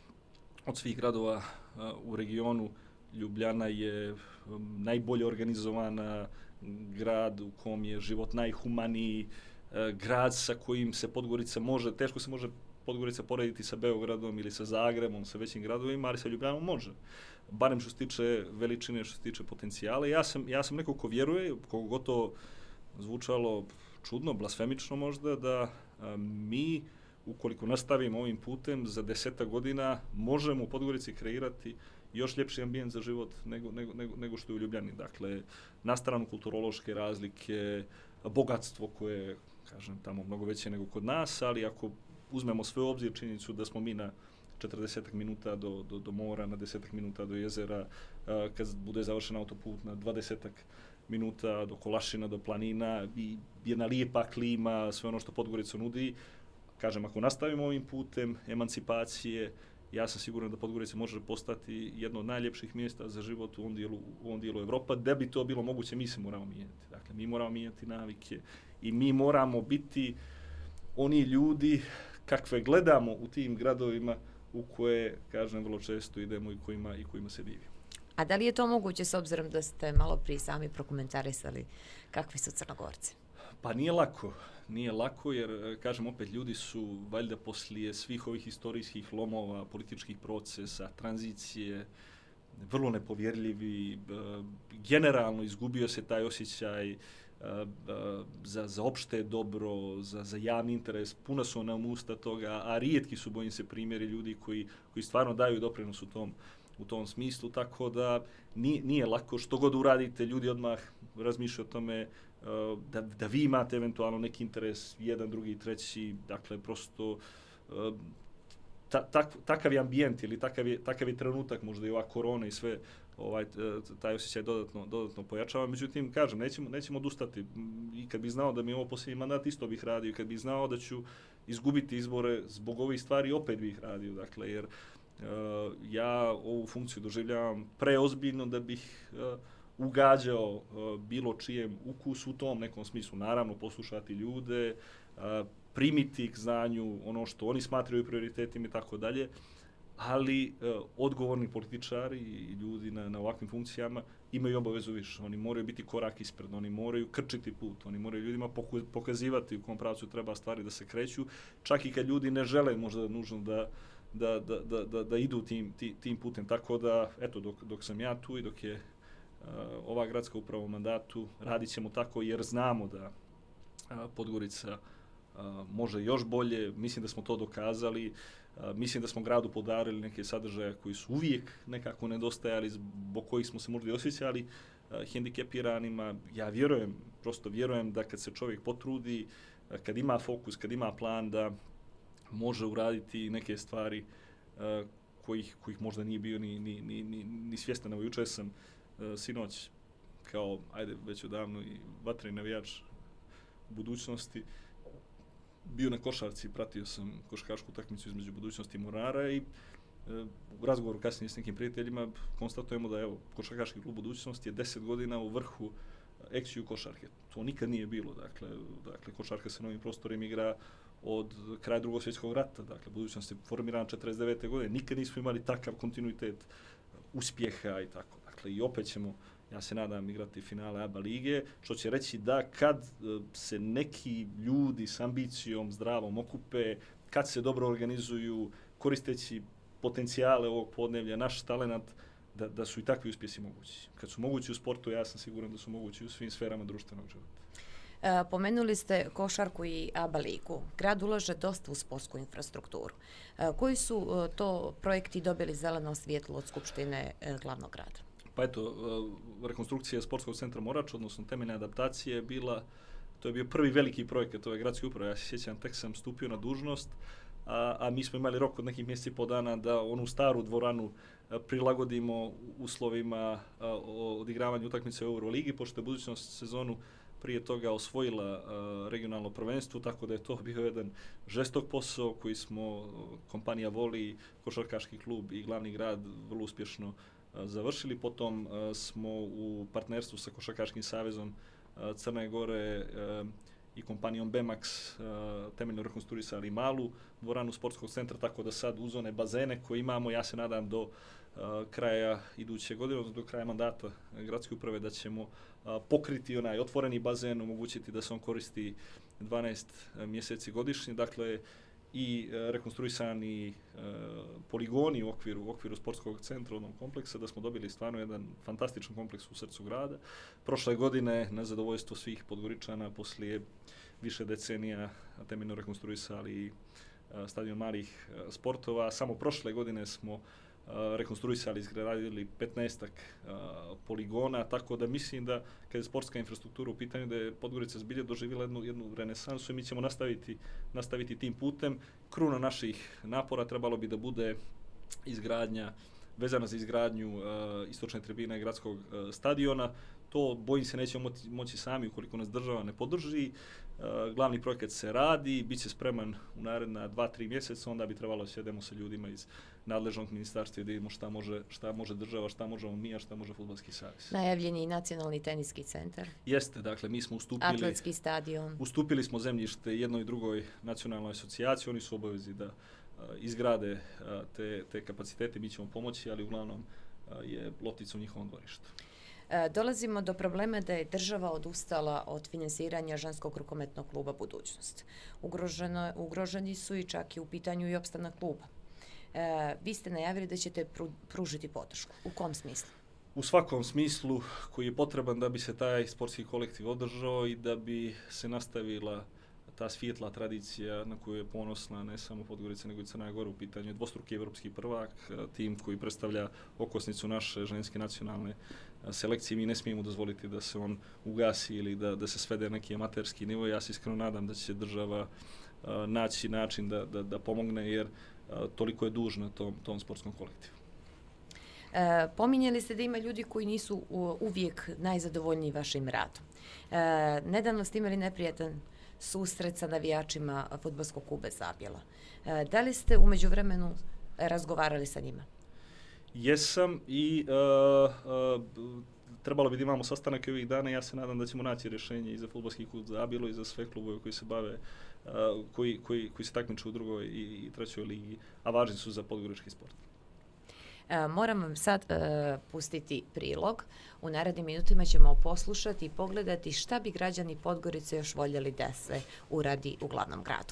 Od svih gradova u regionu Ljubljana je najbolje organizovana, grad u kom je život najhumaniji, grad sa kojim se Podgorica teško se može Podgorica porediti sa Beogradom ili sa Zagrebom, sa većim gradovima, ali sa Ljubljanom može. Barem što se tiče veličine, što se tiče potencijala. Ja sam neko ko vjeruje, koliko god to zvučalo čudno, blasfemično možda, da mi, ukoliko nastavimo ovim putem, za 10 godina možemo u Podgorici kreirati još ljepši ambijent za život nego što je u Ljubljani. Dakle, na stranu kulturološke razlike, bogatstvo koje, kažem, tamo mnogo veće nego kod nas, ali ako uzmemo sve u obzir činjenicu da smo mi na 40 minuta do mora, na 10 minuta do jezera, kad bude završen autoput na 20 minuta do Kolašina, do planina i jedna lijepa klima, sve ono što Podgorica nudi. Kažem, ako nastavimo ovim putem emancipacije, ja sam siguran da Podgorica može postati jedno od najljepših mjesta za život u ovom dijelu Evropa. Da bi to bilo moguće, mi se moramo mijenjati. Dakle, mi moramo mijenjati navike i mi moramo biti oni ljudi kakve gledamo u tim gradovima u koje, kažem, vrlo često idemo i kojima se divimo. A da li je to moguće s obzirom da ste malo prije sami prokomentarisali kakvi su Crnogorci? Pa nije lako jer, kažem opet, ljudi su valjda poslije svih ovih historijskih lomova, političkih procesa, tranzicije, vrlo nepovjerljivi, generalno izgubio se taj osjećaj za opšte dobro, za javni interes, puno su nam usta toga, a rijetki su, bojim se, primjeri ljudi koji stvarno daju doprinos u tom smislu, tako da nije lako. Što god uradite, ljudi odmah razmišljaju o tome da vi imate eventualno neki interes, jedan, drugi, treći, dakle, prosto takav je ambijent ili takav je trenutak, možda i ova korona i sve, taj osjećaj dodatno pojačava. Međutim, kažem, nećemo odustati. I kad bih znao da mi je ovo posljednji mandat, isto bih radio. I kad bih znao da ću izgubiti izbore zbog ovih stvari, opet bih radio. Dakle, jer ja ovu funkciju doživljavam preozbiljno da bih ugađao bilo čijem ukus u tom nekom smislu. Naravno, poslušati ljude, primiti k znanju ono što oni smatraju prioritetima i tako dalje, ali odgovorni političari i ljudi na ovakvim funkcijama imaju obavezu više. Oni moraju biti korak ispred, oni moraju krčiti put, oni moraju ljudima pokazivati u kom pravcu treba stvari da se kreću, čak i kad ljudi ne žele možda nužno da idu tim putem. Tako da, eto, dok sam ja tu i dok je ova gradska uprava u mandatu, radit ćemo tako jer znamo da Podgorica može još bolje. Mislim da smo to dokazali. Mislim da smo gradu podarili neke sadržaje koji su uvijek nekako nedostajali, zbog kojih smo se možda i osjećali hendikepiranima. Ja prosto vjerujem da kad se čovjek potrudi, kad ima fokus, kad ima plan, da može uraditi neke stvari kojih možda nije bio ni svjestan. Evo, jučer sam sinoć kao, ajde, već odavno i vatreni navijač budućnosti. Bio na košarci, pratio sam košarkašku utakmicu između Budućnosti i Morara i u razgovoru kasnije s nekim prijateljima konstatujemo da evo, košarkaški klub Budućnosti je 10 godina u vrhu eksiju košarke. To nikad nije bilo. Dakle, košarka se na ovim prostorima igra od kraja Drugog svjetskog rata. Dakle, Budućnost je formirana 49. godine. Nikad nismo imali takav kontinuitet uspjeha i tako. Dakle, i opet ćemo, ja se nadam, igrati finale ABA lige, što će reći da kad se neki ljudi s ambicijom, zdravom okupe, kad se dobro organizuju, koristeći potencijale ovog podneblja, naš talenat, da su i takvi uspjesi mogući. Kad su mogući u sportu, ja sam siguran da su mogući u svim sferama društvenog života. Pomenuli ste košarku i ABA ligu. Grad ulaže dosta u sportsku infrastrukturu. Koji su to projekti dobili zeleno svjetlo od Skupštine glavnog grada? Pa eto, rekonstrukcija sportskog centra Morač, odnosno temeljne adaptacije, to je bio prvi veliki projekat ove gradske uprave. Ja se sjećam, tek sam stupio na dužnost, a mi smo imali rok od nekih mjeseci i po dana da onu staru dvoranu prilagodimo uslovima odigravanja utakmice u Euroligi, pošto je Budućnost sezonu prije toga osvojila regionalno prvenstvo, tako da je to bio jedan žestok posao koji smo, kompanija Voli, košarkaški klub i glavni grad vrlo uspješno završili. Potom smo u partnerstvu sa Košarkaškim savezom Crne Gore i kompanijom Bemax temeljno rekonstruisali malu dvoranu sportskog centra, tako da sad uz one bazene koje imamo, ja se nadam do kraja iduće godine, do kraja mandata gradske uprave, da ćemo pokriti onaj otvoreni bazen, omogućiti da se on koristi 12 mjeseci godišnje. Dakle, i rekonstruisani poligoni u okviru sportskog centra, onog kompleksa, da smo dobili stvarno jedan fantastičan kompleks u srcu grada. Prošle godine, na zadovoljstvo svih Podgoričana, poslije više decenija temeljno rekonstruisali stadion malih sportova. Samo prošle godine smo rekonstruisali, izgradili 15-ak poligona, tako da mislim da kada je sportska infrastruktura u pitanju, da je Podgorica zbilja doživjela jednu renesansu i mi ćemo nastaviti tim putem. Kruna naših napora trebalo bi da bude izgradnja, vezana za izgradnju istočne tribine gradskog stadiona. To, bojim se, nećemo moći sami ukoliko nas država ne podrži. Glavni projekat se radi, bit će spreman u naredna 2-3 mjeseca, onda bi trebalo da sjedemo sa ljudima iz nadležnog ministarstva i da vidimo šta može država, šta možemo mi, a šta može Fudbalski savez. Najavljen je i nacionalni teniski centar. Jeste, dakle, mi smo Atletski stadion. Ustupili smo zemljište jednoj i drugoj nacionalnoj asocijaciji, oni su obavezi da izgrade te kapacitete, mi ćemo pomoći, ali uglavnom je loptica u njihovom dvorištu. Dolazimo do problema da je država odustala od finansiranja ženskog rukometnog kluba Budućnost. Ugroženi su i čak i u pitanju i opstanak kluba. Vi ste najavili da ćete pružiti podršku. U kom smislu? U svakom smislu koji je potreban da bi se taj sportski kolektiv održao i da bi se nastavila ta svijetla tradicija na koju je ponosna ne samo Podgorica nego i Crna Gora. U pitanju je dvostruki evropski prvak, tim koji predstavlja okosnicu naše ženske nacionalne selekcije. Mi ne smijemo dozvoliti da se on ugasi ili da se svede neki amaterski nivo. Ja se iskreno nadam da će država naći način da pomogne, jer toliko je dužna tom sportskom kolektivu. Pominjali ste da ima ljudi koji nisu uvijek najzadovoljniji vašim radom. Nedavno ste imali neprijatan susret sa navijačima fudbalskog kluba Zabjela. Da li ste u međuvremenu razgovarali sa njima? Jesam i trebalo bi da imamo sastanak ovih dana. Ja se nadam da ćemo naći rješenje i za fudbalski klub Zabjelo i za sve klubove koji se bave, koji se takmiče u drugoj i trećoj ligi, a važni su za podgorički sport. Moram vam sad pustiti prilog. U narednim minutima ćemo poslušati i pogledati šta bi građani Podgorice još voljeli da se uradi u glavnom gradu.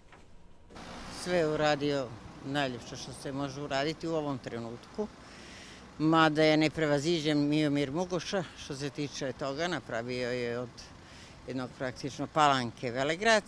Sve je uradio najljepše što se može uraditi u ovom trenutku. Mada je neprevaziđen Miomir Mugoša, što se tiče toga, napravio je od jednog praktično Palanke Velegrad,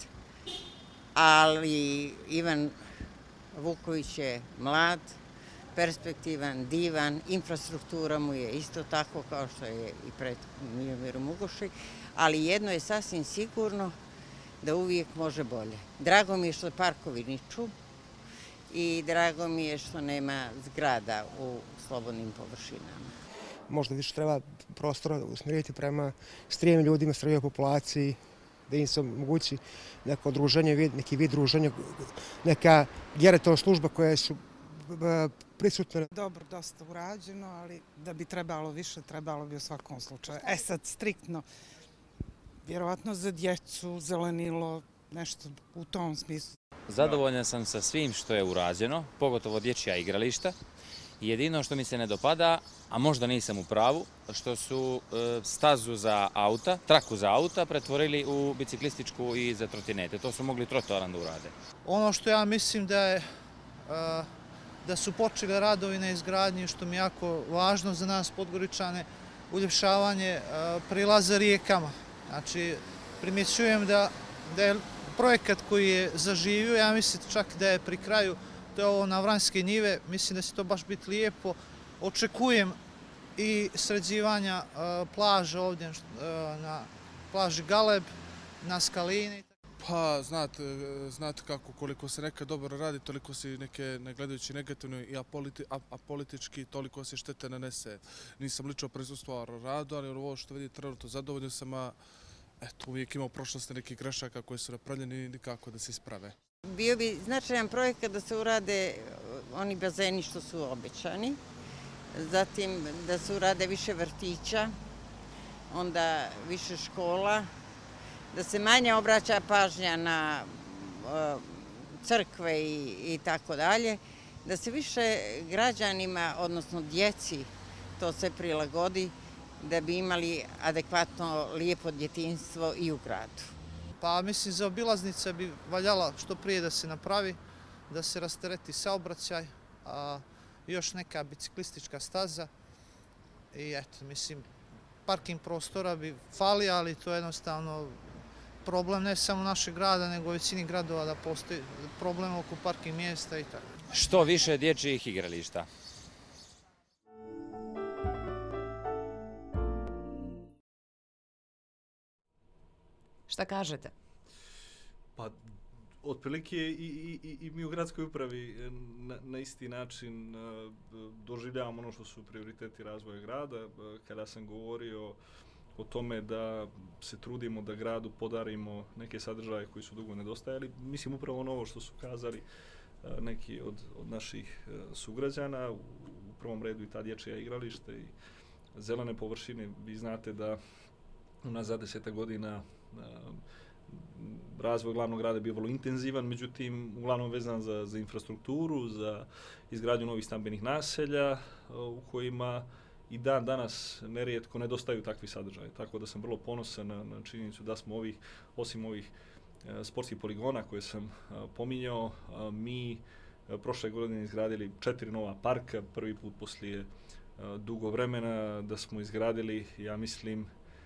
ali Ivan Vuković je mlad, perspektivan, divan, infrastruktura mu je isto tako kao što je i pred Miomirom Mugoši, ali jedno je sasvim sigurno, da uvijek može bolje. Drago mi je što parkovi niču i drago mi je što nema zgrada u slobodnim površinama. možda više treba prostora usmjeriti prema starijim ljudima, starijoj populaciji, da im se omogući neko druženje, neki vid druženja, neka gerontalna služba koja su prisutna. Dobro, dosta urađeno, ali da bi trebalo više, trebalo bi u svakom slučaju. Sad, striktno, vjerovatno za djecu, zelenilo, nešto u tom smislu. Zadovoljan sam sa svim što je urađeno, pogotovo dječja igrališta. Jedino što mi se ne dopada, a možda nisam u pravu, što su stazu za auta, traku za auta pretvorili u biciklističku i za trotinete. To su mogli trotoaran da urade. Ono što ja mislim da su počeli radovi na izgradnji, što mi je jako važno za nas Podgoričane, uljepšavanje prilaza rijekama. Znači, primjećujem da je projekat koji je zaživio, ja mislim čak da je pri kraju, to je ovo na Vranjske njive, mislim da će to baš biti lijepo. Očekujem i sređivanja plaža ovdje na plaži Galeb, na Skalini. Pa, znate kako, koliko se nekad dobro radi, toliko se neke, ne gledajući negativno i apolitički, toliko se štete nanese. Nisam lično prisustvovao radu, ali ovo što vidite trenutno zadovoljno sam, a uvijek ima u prošlosti nekih grešaka koje su napravljeni i nikako da se isprave. Bio bi značajan projekat da se urade oni bazeni što su obećani, zatim da se urade više vrtića, onda više škola, da se manje obraća pažnja na crkve i tako dalje, da se više građanima, odnosno djeci, to se prilagodi, da bi imali adekvatno lijepo djetinjstvo i u gradu. Pa mislim, zaobilaznica bi valjala što prije da se napravi, da se rastereti saobraćaj, a još neka biciklistička staza i eto, mislim, parking prostora bi fali, ali to je jednostavno problem ne samo našeg grada, nego u većini gradova da postoji problem oko parking mjesta i tako. Što više dječjih igrališta. Šta kažete? Pa, otprilike i mi u gradskoj upravi na isti način doživljavamo ono što su prioriteti razvoja grada. Kada sam govorio o tome da se trudimo da gradu podarimo neke sadržaje koji su dugo nedostajali, mislim upravo ono ovo što su kazali neki od naših sugrađana, u prvom redu i ta dječja igrališta i zelene površine. Vi znate da unazad 10 godina razvoj glavnog grada je bio vrlo intenzivan, međutim uglavnom vezan za infrastrukturu, za izgradnju novih stambenih naselja u kojima i dan danas nerijetko nedostaju takvi sadržaji. Tako da sam vrlo ponosan na činjenicu da smo osim ovih sportskih poligona koje sam pominjao, mi prošle godine izgradili 4 nova parka, prvi put poslije dugo vremena, da smo izgradili, ja mislim,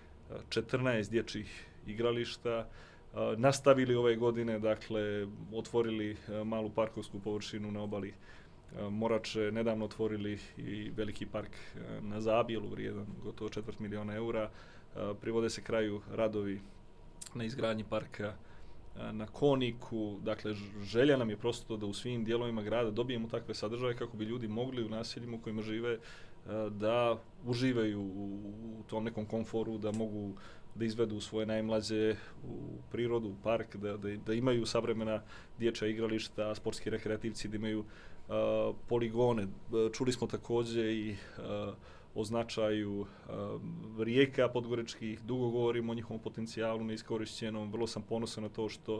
14 dječjih igrališta, nastavili ove godine, dakle, otvorili malu parkovsku površinu na obali Morače, nedavno otvorili i veliki park na Zabjelu, vrijedan gotovo 250.000 eura, privode se kraju radovi na izgradnji parka na Koniku, dakle, želja nam je prosto da u svim dijelovima grada dobijemo takve sadržaje kako bi ljudi mogli u naseljima u kojima žive da uživaju u tom nekom komforu, da mogu da izvedu svoje najmlađe u prirodu, u park, da imaju savremena dječja igrališta, sportski rekreativci da imaju poligone. Čuli smo također i o značaju rijeka podgoričkih, dugo govorimo o njihovom potencijalu neiskorišćenom, vrlo sam ponosan na to što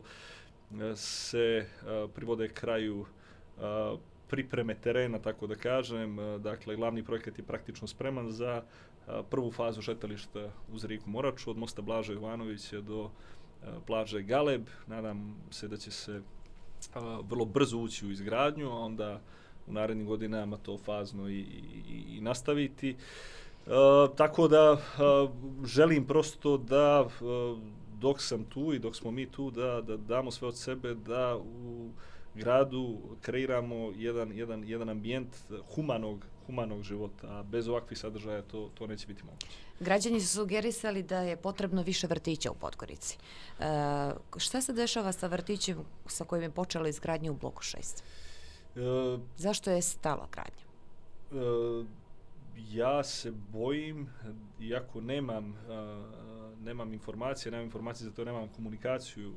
se privode kraju pripreme terena, tako da kažem. Dakle, glavni projekat je praktično spreman za prvu fazu šetališta uz rijeku Moraču, od mosta Blaža Jovanovića do plaže Galeb. Nadam se da će se vrlo brzo ući u izgradnju, a onda u narednim godinama to fazno i nastaviti. Tako da želim prosto da dok sam tu i dok smo mi tu da damo sve od sebe da u gradu kreiramo jedan ambijent humanog života, a bez ovakvih sadržaja to neće biti moguće. Građani su sugerisali da je potrebno više vrtića u Podgorici. Šta se dešava sa vrtićem sa kojim je počela izgradnja u bloku 6? Zašto je stala gradnja? Ja se bojim, iako nemam informacije za to, nemam komunikaciju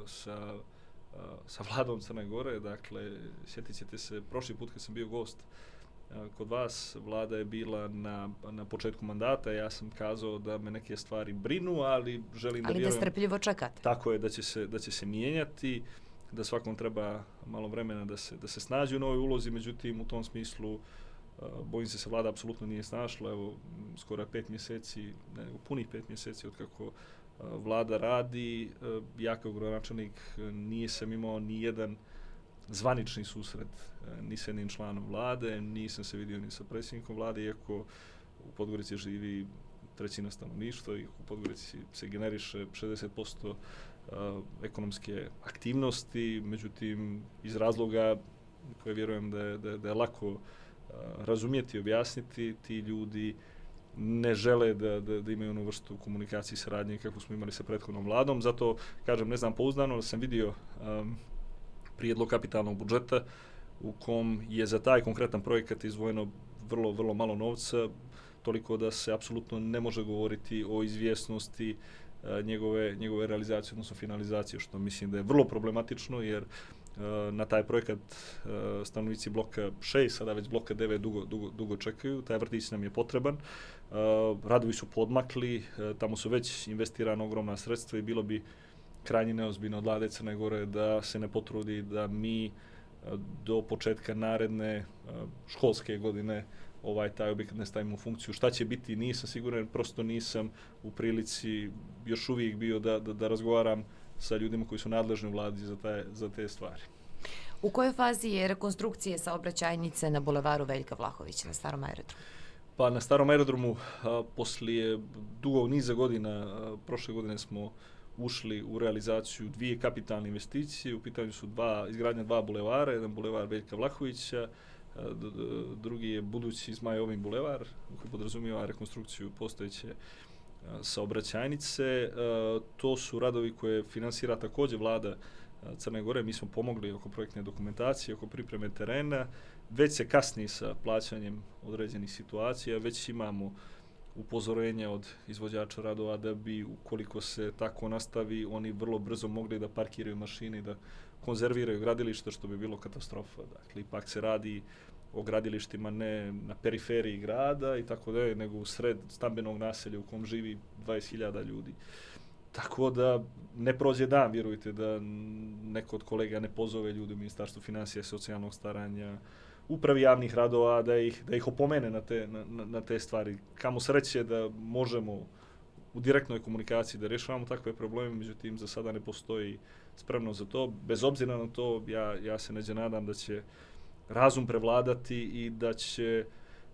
sa vladom Crne Gore. Dakle, sjetit ćete se, prošli put kad sam bio gost kod vas, vlada je bila na početku mandata, ja sam kazao da me neke stvari brinu, ali želim da vjerujem... Ali da strpljivo čekate. Tako je, da će se mijenjati, da svakom treba malo vremena da se snađe u novoj ulozi, međutim, u tom smislu bojim se vlada apsolutno nije snašla. Evo, skoro 5 mjeseci, punih 5 mjeseci od kako vlada radi, ja kao gradonačelnik nisam imao ni jedan zvanični susret ni s jednim članom vlade, nisam se vidio ni sa predsjednikom vlade, iako u Podgorici živi 1/3 stanovništva i u Podgorici se generiše 60% ekonomske aktivnosti, međutim, iz razloga koje vjerujem da je lako razumjeti i objasniti, ti ljudi ne žele da imaju onu vrstu komunikacije i saradnje kako smo imali sa prethodnom vladom. Zato, kažem, ne znam pouzdano, da sam vidio prijedlog kapitalnog budžeta u kom je za taj konkretan projekat izdvojeno vrlo, vrlo malo novca, toliko da se apsolutno ne može govoriti o izvjesnosti njegove realizacije, odnosno finalizacije, što mislim da je vrlo problematično, jer na taj projekat stanovnici bloka 6, sada već bloka 9 dugo čekaju. Taj vrtić nam je potreban. Radovi su podmakli, tamo su već investirana ogromna sredstva i bilo bi krajnje neozbiljno od vlade Crne Gore da se ne potrudi da mi do početka naredne školske godine taj objekat ne stavimo u funkciju. Šta će biti, nisam siguran, prosto nisam u prilici još uvijek bio da razgovaram sa ljudima koji su nadležni u vladi za te stvari. U kojoj fazi je rekonstrukcije saobraćajnice na bulevaru Veljka Vlahovića na starom aerodromu? Pa na starom aerodromu poslije dugog niza godina, prošle godine smo ušli u realizaciju 2 kapitalne investicije. U pitanju su izgradnja 2 bulevara, jedan bulevar Veljka Vlahovića, drugi je budući Zmajovin bulevar, koji podrazumijeva rekonstrukciju postojeće saobraćajnice. To su radovi koje finansira također vlada Crne Gore. Mi smo pomogli oko projektne dokumentacije, oko pripreme terena. Već se kasni sa plaćanjem određenih situacija, već imamo upozorenja od izvođača radova da bi, ukoliko se tako nastavi, oni vrlo brzo mogli da parkiraju mašine i da konzerviraju gradilišta, što bi bilo katastrofa. Dakle, ipak se radi o gradilištima ne na periferiji grada i tako da, nego u sred stambenog naselja u kom živi 20.000 ljudi. Tako da ne prođe dan, vjerujte, da neko od kolega ne pozove ljudi u Ministarstvu financija i socijalnog staranja, upravi javnih radova, da ih opomene na te stvari. Kamo sreće da možemo u direktnoj komunikaciji da rješavamo takve probleme, međutim za sada ne postoji spremnost za to. Bez obzira na to, ja se neđe nadam da će razum prevladati i da će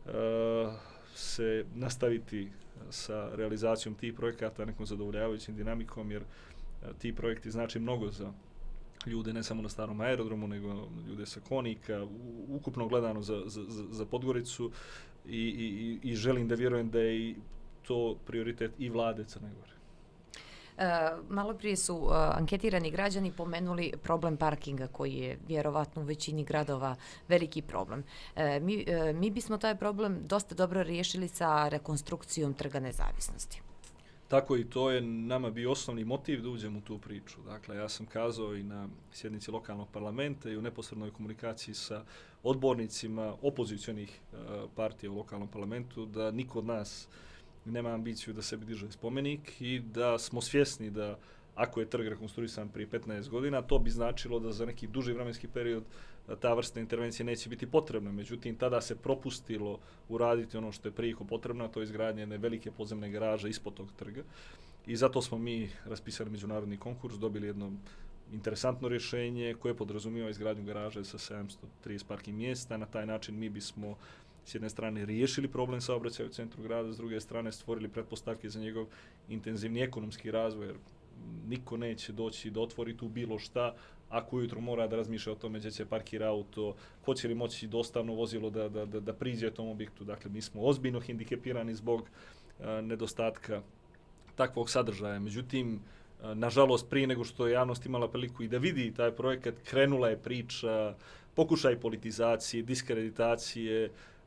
se nastaviti sa realizacijom tih projekata nekom zadovoljavajućim dinamikom, jer ti projekti znači mnogo za ljude ne samo na starom aerodromu, nego ljude sa Konika, ukupno gledano za Podgoricu i želim da vjerujem da je to prioritet i vlade Crne Gore. Malo prije su anketirani građani pomenuli problem parkinga koji je vjerovatno u većini gradova veliki problem. Mi bismo taj problem dosta dobro riješili sa rekonstrukcijom Trga Nezavisnosti. Tako i to je nama bio osnovni motiv da uđemo u tu priču. Dakle, ja sam kazao i na sjednici lokalnog parlamenta i u neposrednoj komunikaciji sa odbornicima opozicionih partija u lokalnom parlamentu da niko od nas nema ambiciju da sebi diže spomenik i da smo svjesni da ako je trg rekonstruisan prije 15 godina, to bi značilo da za neki duži vremenski period ta vrsta intervencije neće biti potrebna. Međutim, tada se propustilo uraditi ono što je prijeko potrebno, to je izgradnje jedne velike podzemne garaže ispod tog trga. I zato smo mi raspisali međunarodni konkurs, dobili jedno interesantno rješenje koje podrazumijeva izgradnju garaže sa 730 parking mjesta. Na taj način mi bismo s jedne strane riješili problem saobraćaja u centru grada, s druge strane stvorili pretpostavke za njegov intenzivni ekonomski razvoj, jer niko neće doći da otvori tu bilo šta ako ujutro mora da razmišlja o tome gdje će parkira auto, hoće li moći dostavno vozilo da priđe tom objektu. Dakle, mi smo ozbiljno hendikepirani zbog nedostatka takvog sadržaja. Međutim, nažalost, prije nego što je javnost imala priliku i da vidi taj projekat, krenula je priča, pokušaj politizacije, diskreditacije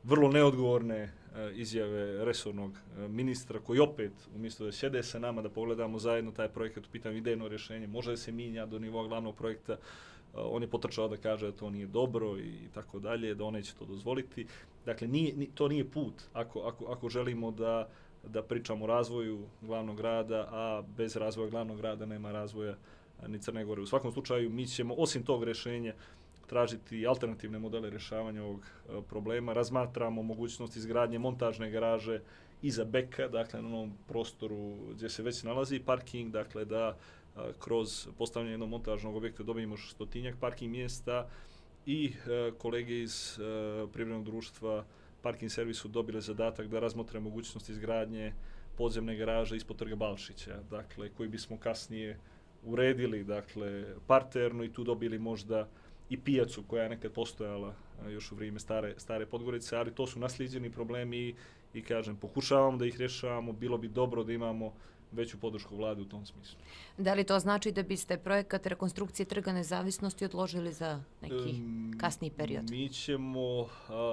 vrlo neodgovorne izjave resornog ministra koji opet, umjesto da sjede sa nama da pogledamo zajedno taj projekat u pitanju idejno rješenje, može da se minja do nivoa glavnog projekta, on je potrčao da kaže da to nije dobro i tako dalje, da on neće to dozvoliti. Dakle, to nije put ako želimo da pričamo o razvoju glavnog grada, a bez razvoja glavnog grada nema razvoja ni Crne Gore. U svakom slučaju, mi ćemo osim tog rješenja tražiti alternativne modele rješavanja ovog problema. Razmatramo mogućnost izgradnje montažne garaže iza beka, dakle na onom prostoru gdje se već nalazi parking, dakle da kroz postavljanje jednog montažnog objekta dobijemo 100-tinjak parking mjesta i kolege iz privrednog društva Parking servisu dobile zadatak da razmotre mogućnost izgradnje podzemne garaže ispod trga Balšića, dakle koji bismo kasnije uredili, dakle parterno i tu dobili možda i pijacu koja je nekad postojala još u vrijeme stare Podgorice, ali to su naslijeđeni problemi i kažem, pokušavamo da ih rješavamo, bilo bi dobro da imamo veću podršku vlade u tom smislu. Da li to znači da biste projekat rekonstrukcije Trga Nezavisnosti odložili za neki kasniji period? Mi ćemo,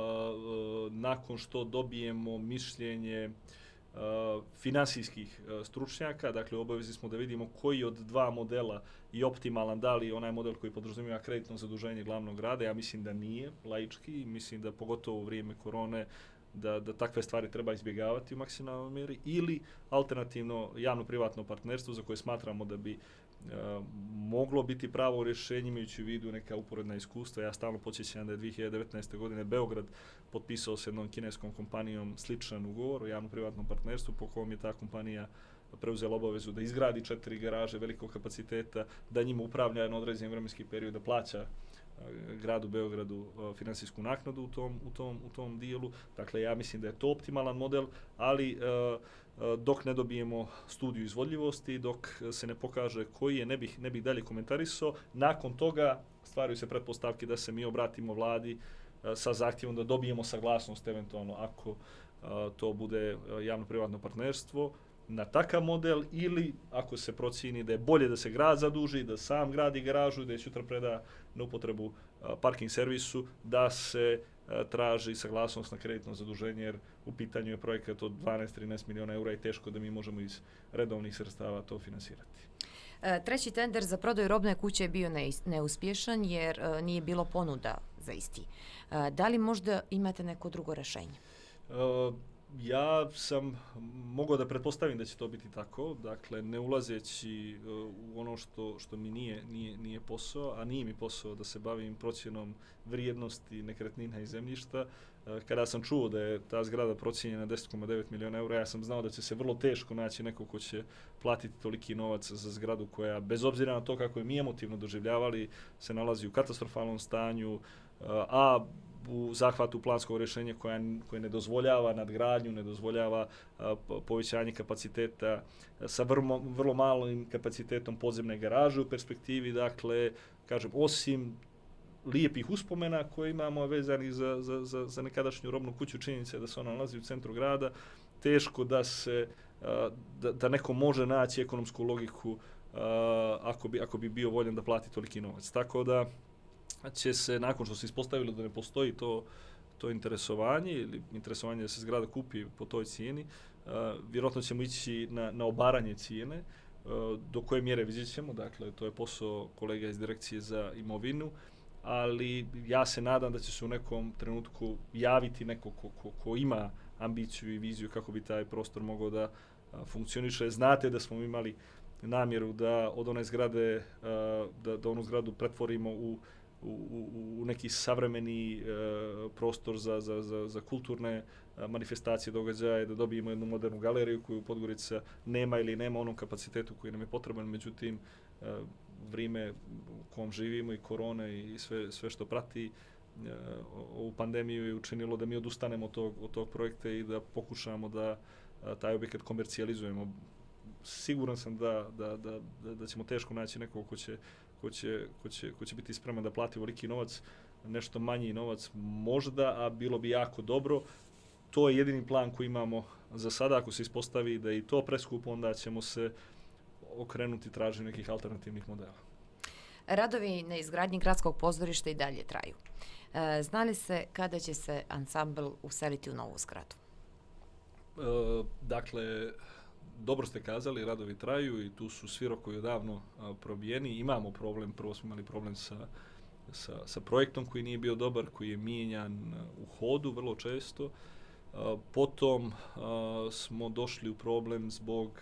nakon što dobijemo mišljenje finansijskih stručnjaka, dakle u obavezi smo da vidimo koji od dva modela je optimalan, da li onaj model koji podrazumijeva kreditno zaduženje glavnog grada, ja mislim da nije laički, mislim da pogotovo u vrijeme korone da takve stvari treba izbjegavati u maksimalnoj mjeri, ili alternativno javno-privatno partnerstvo za koje smatramo da bi moglo biti pravo rješenje imajući u vidu neka uporedna iskustva. Ja stalno podsjećam da je 2019. godine Beograd potpisao s jednom kineskom kompanijom sličan ugovor o javno-privatnom partnerstvu po kojem je ta kompanija preuzela obavezu da izgradi 4 garaže velikog kapaciteta, da njima upravlja na određen vremenski period, da plaća gradu Beogradu finansijsku naknadu u tom dijelu. Dakle, ja mislim da je to optimalan model, ali dok ne dobijemo studiju izvodljivosti, dok se ne pokaže koji je, ne bih dalje komentarisao. Nakon toga stvaraju se pretpostavke da se mi obratimo vladi sa zahtjevom da dobijemo saglasnost eventualno ako to bude javno-privatno partnerstvo na takav model, ili ako se procijeni da je bolje da se grad zaduži, da sam gradi garažu, da je sutra preda na upotrebu parking servisu, da se traži saglasnost na kreditno zaduženje, jer u pitanju je projekat od 12-13 miliona eura i teško da mi možemo iz redovnih sredstava to finansirati. Treći tender za prodaju robne kuće je bio neuspješan jer nije bilo ponuda za isti. Da li možda imate neko drugo rješenje? Ja sam mogao da pretpostavim da će to biti tako, dakle ne ulazeći u ono što mi nije posao, a nije mi posao da se bavim procjenom vrijednosti nekretnina i zemljišta. Kada sam čuo da je ta zgrada procijenjena 10,9 miliona eura, ja sam znao da će se vrlo teško naći neko ko će platiti toliki novac za zgradu koja, bez obzira na to kako je mi emotivno doživljavali, se nalazi u katastrofalnom stanju, a u zahvatu planskog rješenja koje ne dozvoljava nadgradnju, ne dozvoljava povećanje kapaciteta sa vrlo malim kapacitetom podzemne garaže u perspektivi. Dakle, kažem, osim lijepih uspomena koje imamo vezani za nekadašnju robnu kuću, činjenica je da se ona nalazi u centru grada, teško da neko može naći ekonomsku logiku ako bi bio voljan da plati toliki novac. Tako da će se, nakon što se ispostavilo da ne postoji to interesovanje ili interesovanje da se zgrada kupi po toj cijeni, vjerojatno ćemo ići na obaranje cijene, do koje mjere vidjet ćemo, dakle to je posao kolega iz Direkcije za imovinu, ali ja se nadam da će se u nekom trenutku javiti neko ko ima ambiciju i viziju kako bi taj prostor mogao da funkcioniše. Znate da smo imali namjeru da od one zgrade, da onu zgradu pretvorimo u neki savremeni prostor za kulturne manifestacije, događaje, da dobijemo jednu modernu galeriju koju Podgorica nema ili nema onom kapacitetu koji nam je potreban. Međutim, vrijeme u kojem živimo i korone i sve što prati ovu pandemiju je učinilo da mi odustanemo od tog projekta i da pokušamo da taj objekat komercijalizujemo. Siguran sam da ćemo teško naći nekog ko će biti spreman da plati veliki novac, nešto manji novac možda, a bilo bi jako dobro. To je jedini plan koji imamo za sada. Ako se ispostavi da je i to preskupo, onda ćemo se okrenuti traženju nekih alternativnih modela. Radovi na izgradnji gradskog pozorišta i dalje traju. Zna li se kada će se ansambl useliti u novu zgradu? Dakle, dobro ste kazali, radovi traju i tu su svi rokovi odavno probijeni. Imamo problem, prvo smo imali problem sa projektom koji nije bio dobar, koji je mijenjan u hodu vrlo često. Potom smo došli u problem zbog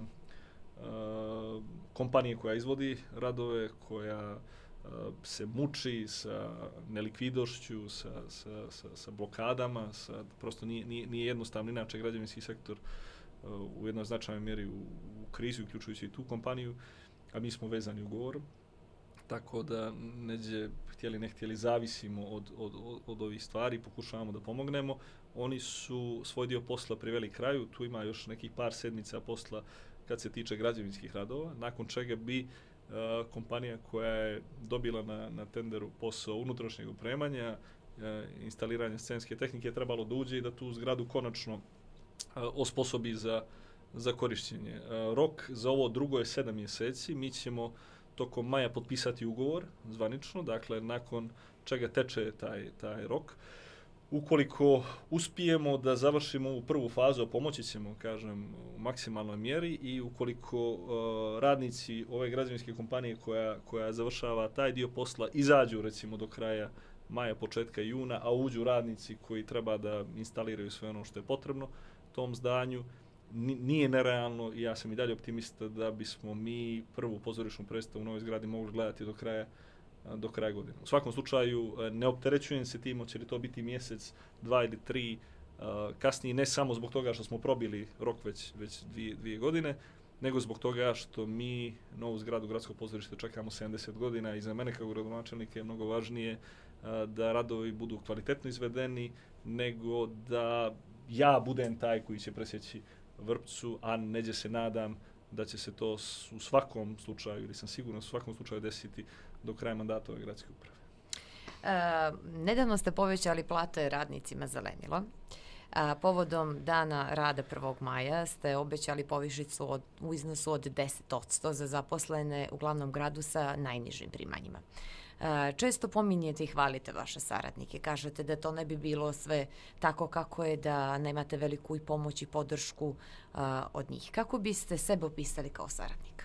kompanije koja izvodi radove, koja se muči sa nelikvidošću, sa blokadama, prosto nije jednostavno. Inače, građevinski sektor u jednoj značajnoj mjeri u krizi, uključujući i tu kompaniju, a mi smo vezani ugovorom. Tako da, neđe htjeli ne htjeli, zavisimo od ovih stvari, pokušavamo da pomognemo. Oni su svoj dio posla priveli kraju, tu ima još nekih par sedmica posla kad se tiče građevinskih radova, nakon čega bi kompanija koja je dobila na tenderu posao unutrašnjeg opremanja, instaliranja scenske tehnike, trebalo da uđe i da tu zgradu konačno osposobi za korišćenje. Rok za ovo drugo je 7 mjeseci, mi ćemo tokom maja potpisati ugovor zvanično, dakle nakon čega teče taj rok. Ukoliko uspijemo da završimo ovu prvu fazu, pomoći ćemo, kažem, u maksimalnoj mjeri, i ukoliko radnici ove građevinske kompanije koja završava taj dio posla izađu recimo do kraja maja, početka juna, a uđu radnici koji treba da instaliraju sve ono što je potrebno tom zdanju, nije nerealno i ja sam i dalje optimista da bismo mi prvu pozorišnu predstavu u novoj zgradi mogli gledati do kraja godine. U svakom slučaju ne opterećujem se tim, će li to biti mjesec, 2 ili 3 kasnije, ne samo zbog toga što smo probili rok već 2 godine, nego zbog toga što mi novu zgradu gradskog pozorišta čekamo 70 godina i za mene kao gradonačelnika je mnogo važnije da radovi budu kvalitetno izvedeni, nego da ja budem taj koji će presjeći vrpcu, a neđe se nadam da će se to u svakom slučaju, ili sam siguran u svakom slučaju desiti do kraja mandata ove gradske uprave. Nedavno ste povećali plate radnicima Zelenila. Povodom dana rada 1. maja ste obećali povišicu u iznosu od 10% za zaposlene u glavnom gradu sa najnižim primanjima. Često pominjete i hvalite vaše saradnike. Kažete da to ne bi bilo sve tako kako je, da nemate veliku i pomoć i podršku od njih. Kako biste sebe opisali kao saradnika?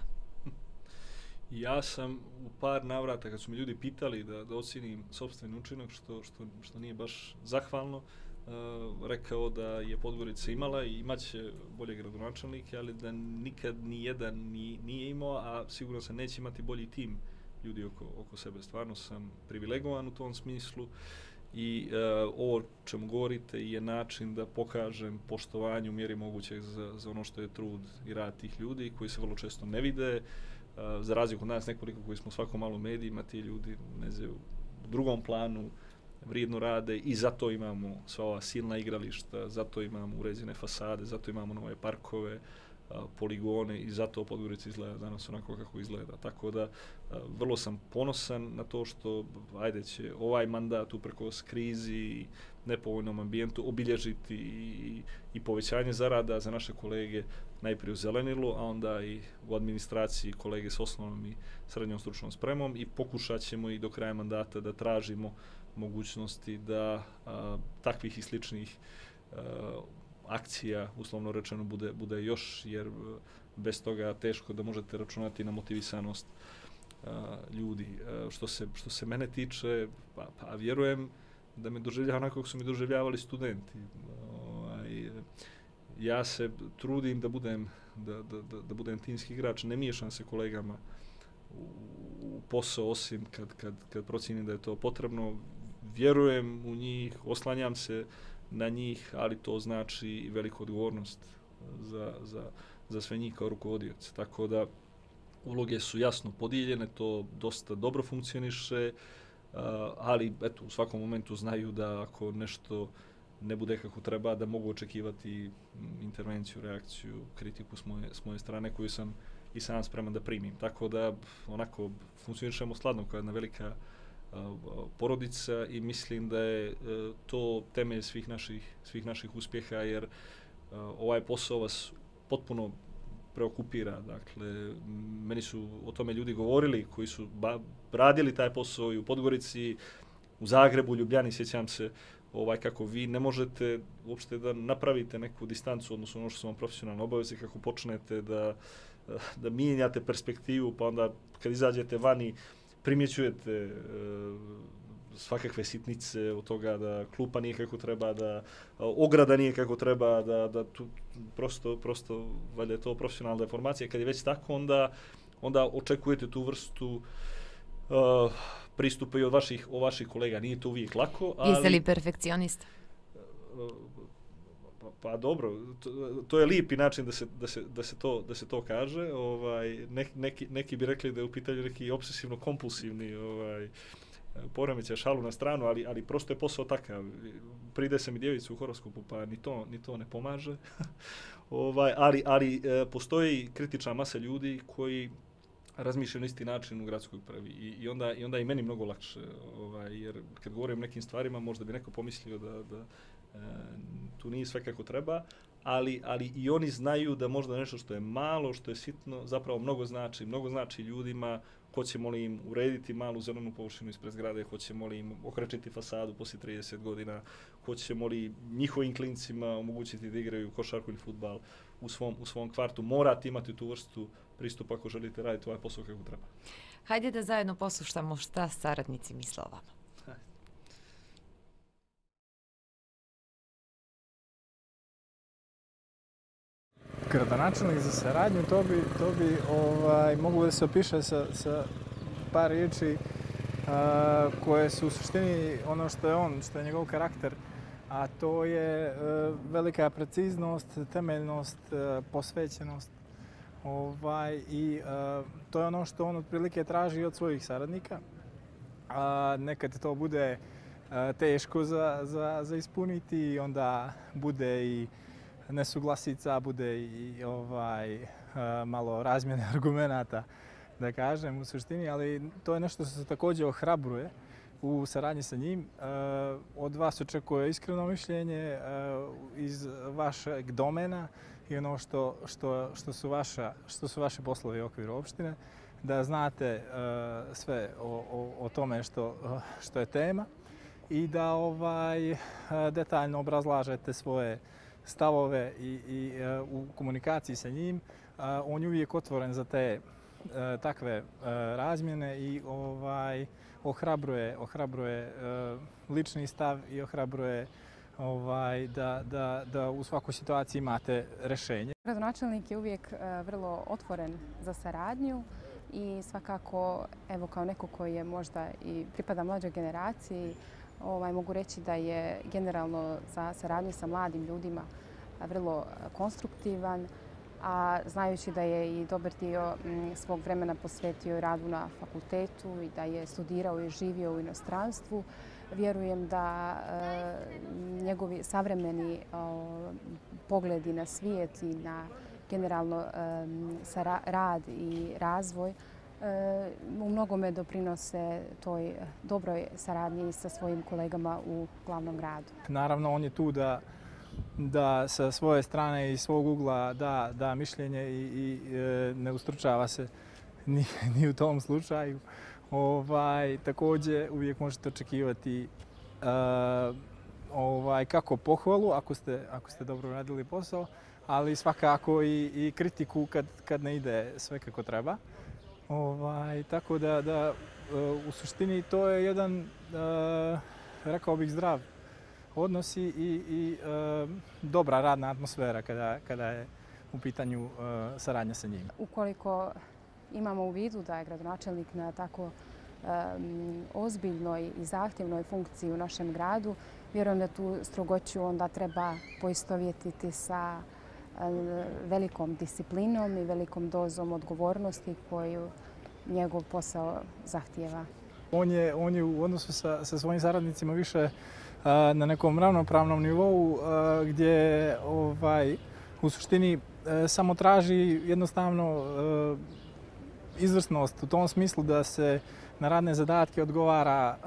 Ja sam u par navrata, kad su mi ljudi pitali da ocijenim sopstveni učinak, što nije baš zahvalno, rekao da je Podgorica imala i imaće bolje gradonačelnike, ali da nikad ni jedan nije imao, a sigurno se neće imati bolji tim ljudi oko sebe. Stvarno sam privilegovan u tom smislu i ovo čemu govorite je način da pokažem poštovanje u mjeri mogućeg za ono što je trud i rad tih ljudi koji se vrlo često ne vide. Za razliku od nas nekoliko koji smo svako malo u medijima, ti ljudi u drugom planu vrijedno rade i zato imamo sva ova silna igrališta, zato imamo uređene fasade, zato imamo nove parkove, poligone i zato Podgorica izgleda danas onako kako izgleda. Tako da vrlo sam ponosan na to što će ovaj mandat uprkos krizi i nepovoljnom ambijentu obilježiti i povećanje zarada za naše kolege najprije u Zelenilu, a onda i u administraciji kolege s osnovnom i srednjom stručnom spremom i pokušat ćemo i do kraja mandata da tražimo mogućnosti da takvih i sličnih akcija, uslovno rečeno, bude još, jer bez toga teško da možete računati na motivisanost ljudi. Što se mene tiče, pa vjerujem da me doživljava onako kako su mi doživljavali studenti. Ja se trudim da budem timski igrač, ne miješam se kolegama u posao, osim kad procijenim da je to potrebno. Vjerujem u njih, oslanjam se na njih, ali to znači i veliku odgovornost za sve njih kao rukovodioce. Tako da uloge su jasno podijeljene, to dosta dobro funkcioniše, ali eto, u svakom momentu znaju da ako nešto ne bude kako treba, da mogu očekivati intervenciju, reakciju, kritiku s moje strane koju sam i sam spreman da primim. Tako da onako funkcionišemo skladno kao jedna velika porodica i mislim da je to temelj svih naših uspjeha, jer ovaj posao vas potpuno preokupira. Dakle, meni su o tome ljudi govorili koji su radili taj posao i u Podgorici u Zagrebu, u Ljubljani, sjećam se kako vi ne možete uopšte da napravite neku distancu, odnosno ono što su vam profesionalne obaveze, kako počnete da mijenjate perspektivu, pa onda kad izađete vani primjećujete svakakve sitnice od toga da klupa nije kako treba, da ograda nije kako treba, da tu prosto valjda je to profesionalna deformacija. Kad je već tako, onda očekujete tu vrstu pristupa i od vaših kolega. Nije to uvijek lako, ali... Jeste li perfekcionista? Pa dobro, to je lijepi način da se to kaže. Neki bi rekli da je u pitanju neki obsesivno-kompulsivni poremećaj, šalu na stranu, ali prosto je posao takav. Pride se mi djevicu u horoskopu, pa ni to ne pomaže. Ali postoji kritična masa ljudi koji razmišljaju na isti način u gradskoj upravi i onda i meni mnogo lakše, jer kad govorim o nekim stvarima možda bi neko pomislio da tu nije sve kako treba, ali i oni znaju da možda nešto što je malo, što je sitno, zapravo mnogo znači ljudima. Hoćemo li im urediti malu zelenu površinu ispred zgrade, hoćemo li im okrečiti fasadu poslije 30 godina, hoćemo li njihovim klincima omogućiti da igraju košarku ili fudbal u svom kvartu. Morate imati tu vrstu pristupa ako želite raditi ovaj posao kako treba. Hajde da zajedno poslušamo šta saradnici misle o vama. Gradonačelnik za saradnju, to bi moglo da se opiše sa par riječi koje su u suštini ono što je njegov karakter, a to je velika preciznost, temeljnost, posvećenost. I to je ono što on otprilike traži od svojih saradnika. Nekad to bude teško za ispuniti, onda bude i nesuglasica, bude i malo razmjene argumenata, da kažem, u suštini, ali to je nešto što se također ohrabruje u saradnji sa njim. Od vas očekuje iskreno mišljenje iz vašeg domena i ono što su vaše poslovi u okviru opštine, da znate sve o tome što je tema i da detaljno obrazlažete svoje stavove i u komunikaciji sa njim. On je uvijek otvoren za te takve razmjene i ohrabruje lični stav i ohrabruje da u svakoj situaciji imate rješenje. Gradonačelnik je uvijek vrlo otvoren za saradnju i svakako, evo, kao neko koji je možda i pripada mlađoj generaciji, mogu reći da je generalno za saradnju sa mladim ljudima vrlo konstruktivan, a znajući da je i dobar dio svog vremena posvetio radu na fakultetu i da je studirao i živio u inostranstvu, vjerujem da njegovi savremeni pogledi na svijet i na generalno rad i razvoj u mnogome doprinose toj dobroj saradnji sa svojim kolegama u glavnom gradu. Naravno, on je tu da sa svoje strane i svog ugla da mišljenje i ne ustručava se ni u tom slučaju. Također uvijek možete očekivati kako pohvalu ako ste dobro radili posao, ali svakako i kritiku kad ne ide sve kako treba. Tako da u suštini to je jedan, rekao bih, zdrav odnos i dobra radna atmosfera kada je u pitanju saradnja sa njima. Ukoliko imamo u vidu da je gradonačelnik na tako ozbiljnoj i zahtjevnoj funkciji u našem gradu, vjerujem da tu strogoću onda treba poistovjetiti sa velikom disciplinom i velikom dozom odgovornosti koju njegov posao zahtijeva. On je u odnosu sa svojim saradnicima više na nekom ravnopravnom nivou gdje u suštini samo traži jednostavno izvrsnost u tom smislu da se na radne zadatke odgovara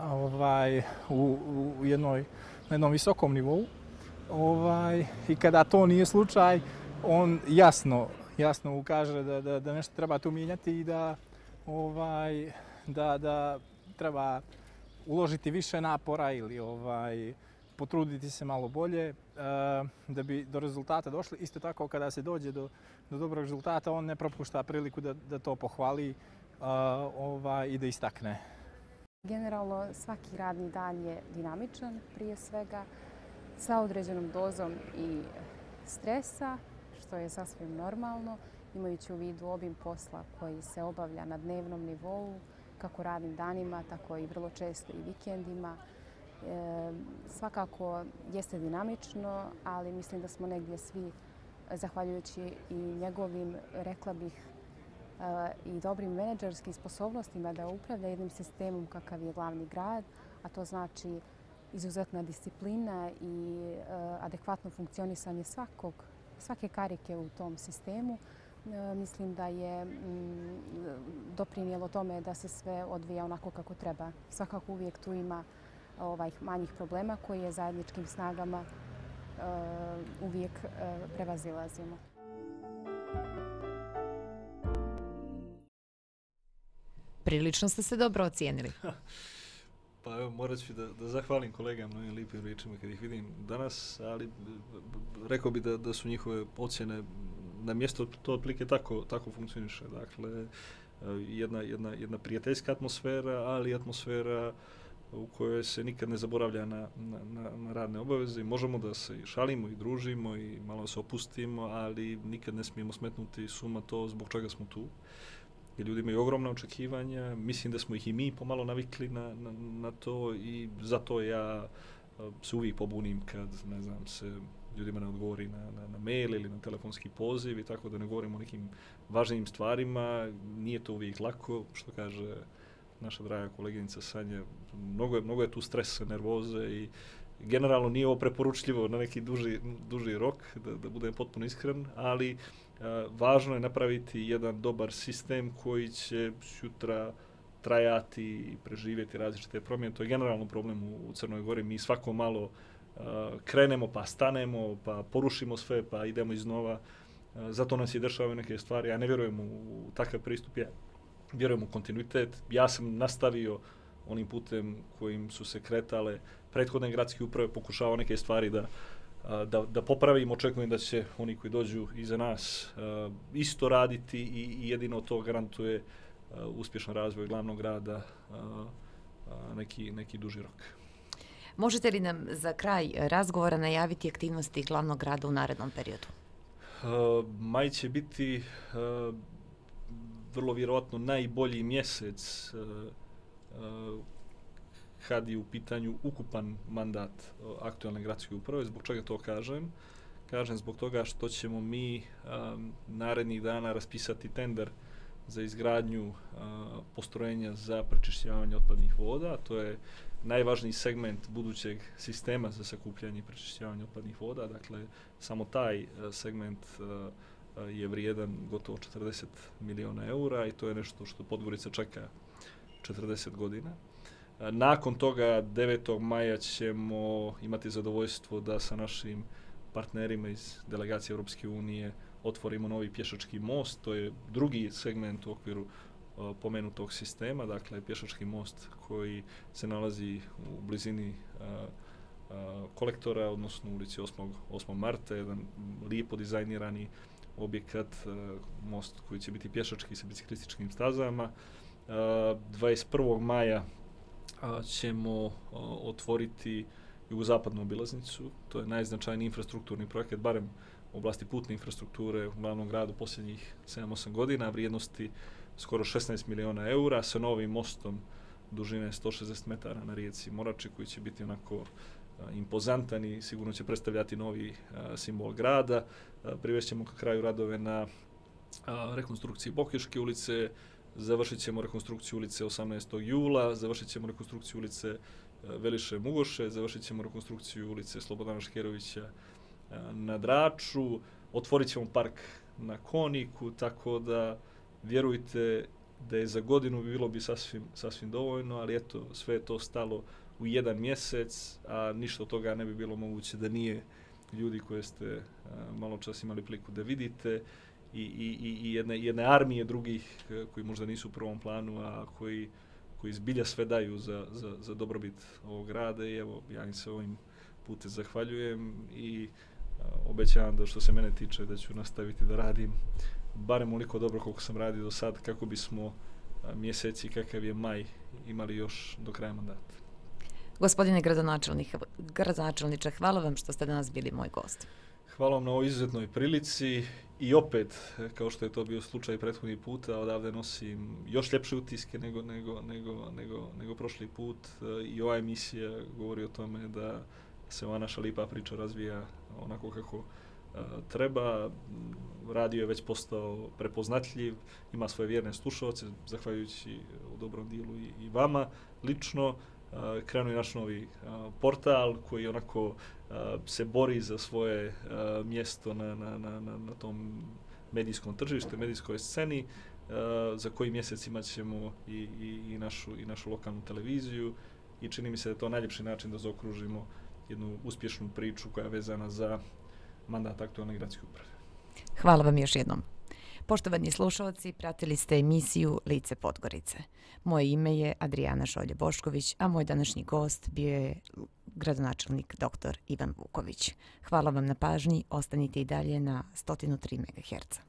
u jednom visokom nivou. I kada to nije slučaj, on jasno ukaže da nešto treba tu mijenjati i da treba uložiti više napora ili potruditi se malo bolje da bi do rezultata došli. Isto tako kada se dođe do dobrog rezultata, on ne propušta priliku da to pohvali i da istakne. Generalno, svaki radni dan je dinamičan prije svega, sa određenom dozom i stresa, što je sasvim normalno, imajući u vidu obim posla koji se obavlja na dnevnom nivou, kako radnim danima, tako i vrlo često i vikendima. Svakako jeste dinamično, ali mislim da smo negdje svi, zahvaljujući i njegovim, rekla bih, i dobrim menadžerskim sposobnostima da upravlja jednim sistemom kakav je glavni grad, a to znači izuzetna disciplina i adekvatno funkcionisanje svake karike u tom sistemu. Mislim da je doprinijelo tome da se sve odvija onako kako treba. Svakako uvijek tu ima manjih problema koje zajedničkim snagama uvijek prevazilazimo. Prilično ste se dobro ocijenili. Pa evo, morat ću da zahvalim kolegama na ovim lipim riječima kad ih vidim danas, ali rekao bi da su njihove ocjene na mjesto, to otprilike tako funkcioniše. Dakle, jedna prijateljska atmosfera, ali atmosfera u kojoj se nikad ne zaboravlja na radne obaveze. Možemo da se šalimo i družimo i malo se opustimo, ali nikad ne smijemo smetnuti suma to zbog čega smo tu. Jer ljudi imaju ogromna očekivanja, mislim da smo ih i mi pomalo navikli na to i zato ja se uvijek pobunim kad, ne znam, se ljudima ne odgovori na mail ili na telefonski poziv i tako da ne govorimo o nekim važnijim stvarima. Nije to uvijek lako, što kaže naša draga koleginica Sanja. Mnogo je tu stresa, nervoze i generalno nije ovo preporučljivo na neki duži rok, da budem potpuno iskren, ali važno je napraviti jedan dobar sistem koji će sutra trajati i preživjeti različite promjene. To je generalno problem u Crnoj Gori. Mi svako malo krenemo, pa stanemo, pa porušimo sve, pa idemo iznova. Zato nam se i dešavaju neke stvari. Ja ne vjerujem u takav pristup, ja vjerujem u kontinuitet. Ja sam nastavio onim putem kojim su se kretale prethodne gradske uprave, pokušavao neke stvari da popravimo. Očekujem da će oni koji dođu iza nas isto raditi i jedino to garantuje uspješan razvoj glavnog grada neki duži rok. Možete li nam za kraj razgovora najaviti aktivnosti glavnog grada u narednom periodu? Maj će biti vrlo vjerojatno najbolji mjesec kad je u pitanju ukupan mandat aktualne gradske uprave. Zbog čega to kažem? Kažem zbog toga što ćemo mi narednih dana raspisati tender za izgradnju postrojenja za prečišćavanje otpadnih voda. To je najvažniji segment budućeg sistema za sakupljanje i prečišćavanje otpadnih voda. Dakle, samo taj segment je vrijedan gotovo 40 miliona eura i to je nešto što Podgorica čeka 40 godina. Nakon toga, 9. maja ćemo imati zadovoljstvo da sa našim partnerima iz delegacije Europske unije otvorimo novi pješački most. To je drugi segment u okviru pomenutog sistema, dakle pješački most koji se nalazi u blizini kolektora, odnosno u ulici 8. marta, jedan lijepo dizajnirani objekat, most koji će biti pješački sa biciklističkim stazama. 21. maja ćemo otvoriti jugozapadnu obilaznicu. To je najznačajniji infrastrukturni projekat, barem u oblasti putne infrastrukture u glavnom gradu posljednjih 7-8 godina, vrijednosti skoro 16 miliona eura, sa novim mostom dužine 160 metara na rijeci Morači, koji će biti onako impozantan i sigurno će predstavljati novi simbol grada. Privešćemo k kraju radove na rekonstrukciji Bokeške ulice, završit ćemo rekonstrukciju ulice 18. jula, završit ćemo rekonstrukciju ulice Veliše Mugoše, završit ćemo rekonstrukciju ulice Slobodana Škerovića na Draču, otvorit ćemo park na Koniku, tako da vjerujte da je za godinu bilo bi sasvim dovoljno, ali eto, sve je to stalo u jedan mjesec, a ništa od toga ne bi bilo moguće da nije ljudi koje ste malo čas imali priliku da vidite i jedne armije drugih koji možda nisu u prvom planu, a koji koji zbilja sve daju za dobrobit ovog grada i evo, ja im se ovim putem zahvaljujem i obećavam da što se mene tiče da ću nastaviti da radim barem oliko dobro koliko sam radio do sad kako bismo mjeseci kakav je maj imali još do kraja mandata. Gospodine gradonačelniče, hvala vam što ste danas bili moj gost. Hvala vam na ovoj izuzetnoj prilici i opet, kao što je to bio slučaj prethodni puta, odavde nosim još ljepše utiske nego prošli put i ova emisija govori o tome da se ova naša lipa priča razvija onako kako treba. Radio je već postao prepoznatljiv, ima svoje vjerne slušaoce, zahvaljujući u dobrom dijelu i vama lično. Krenuo je naš novi portal koji onako se bori za svoje mjesto na tom medijskom tržištu, medijskoj sceni, za koji mjesec imat ćemo i našu lokalnu televiziju i čini mi se da je to najljepši način da zaokružimo jednu uspješnu priču koja je vezana za mandat aktualne gradske uprave. Hvala vam još jednom. Poštovani slušalci, pratili ste emisiju Lice Podgorice. Moje ime je Adrijana Šolje-Bošković, a moj današnji gost bio je gradonačelnik dr. Ivan Vuković. Hvala vam na pažnji, ostanite i dalje na 103 MHz.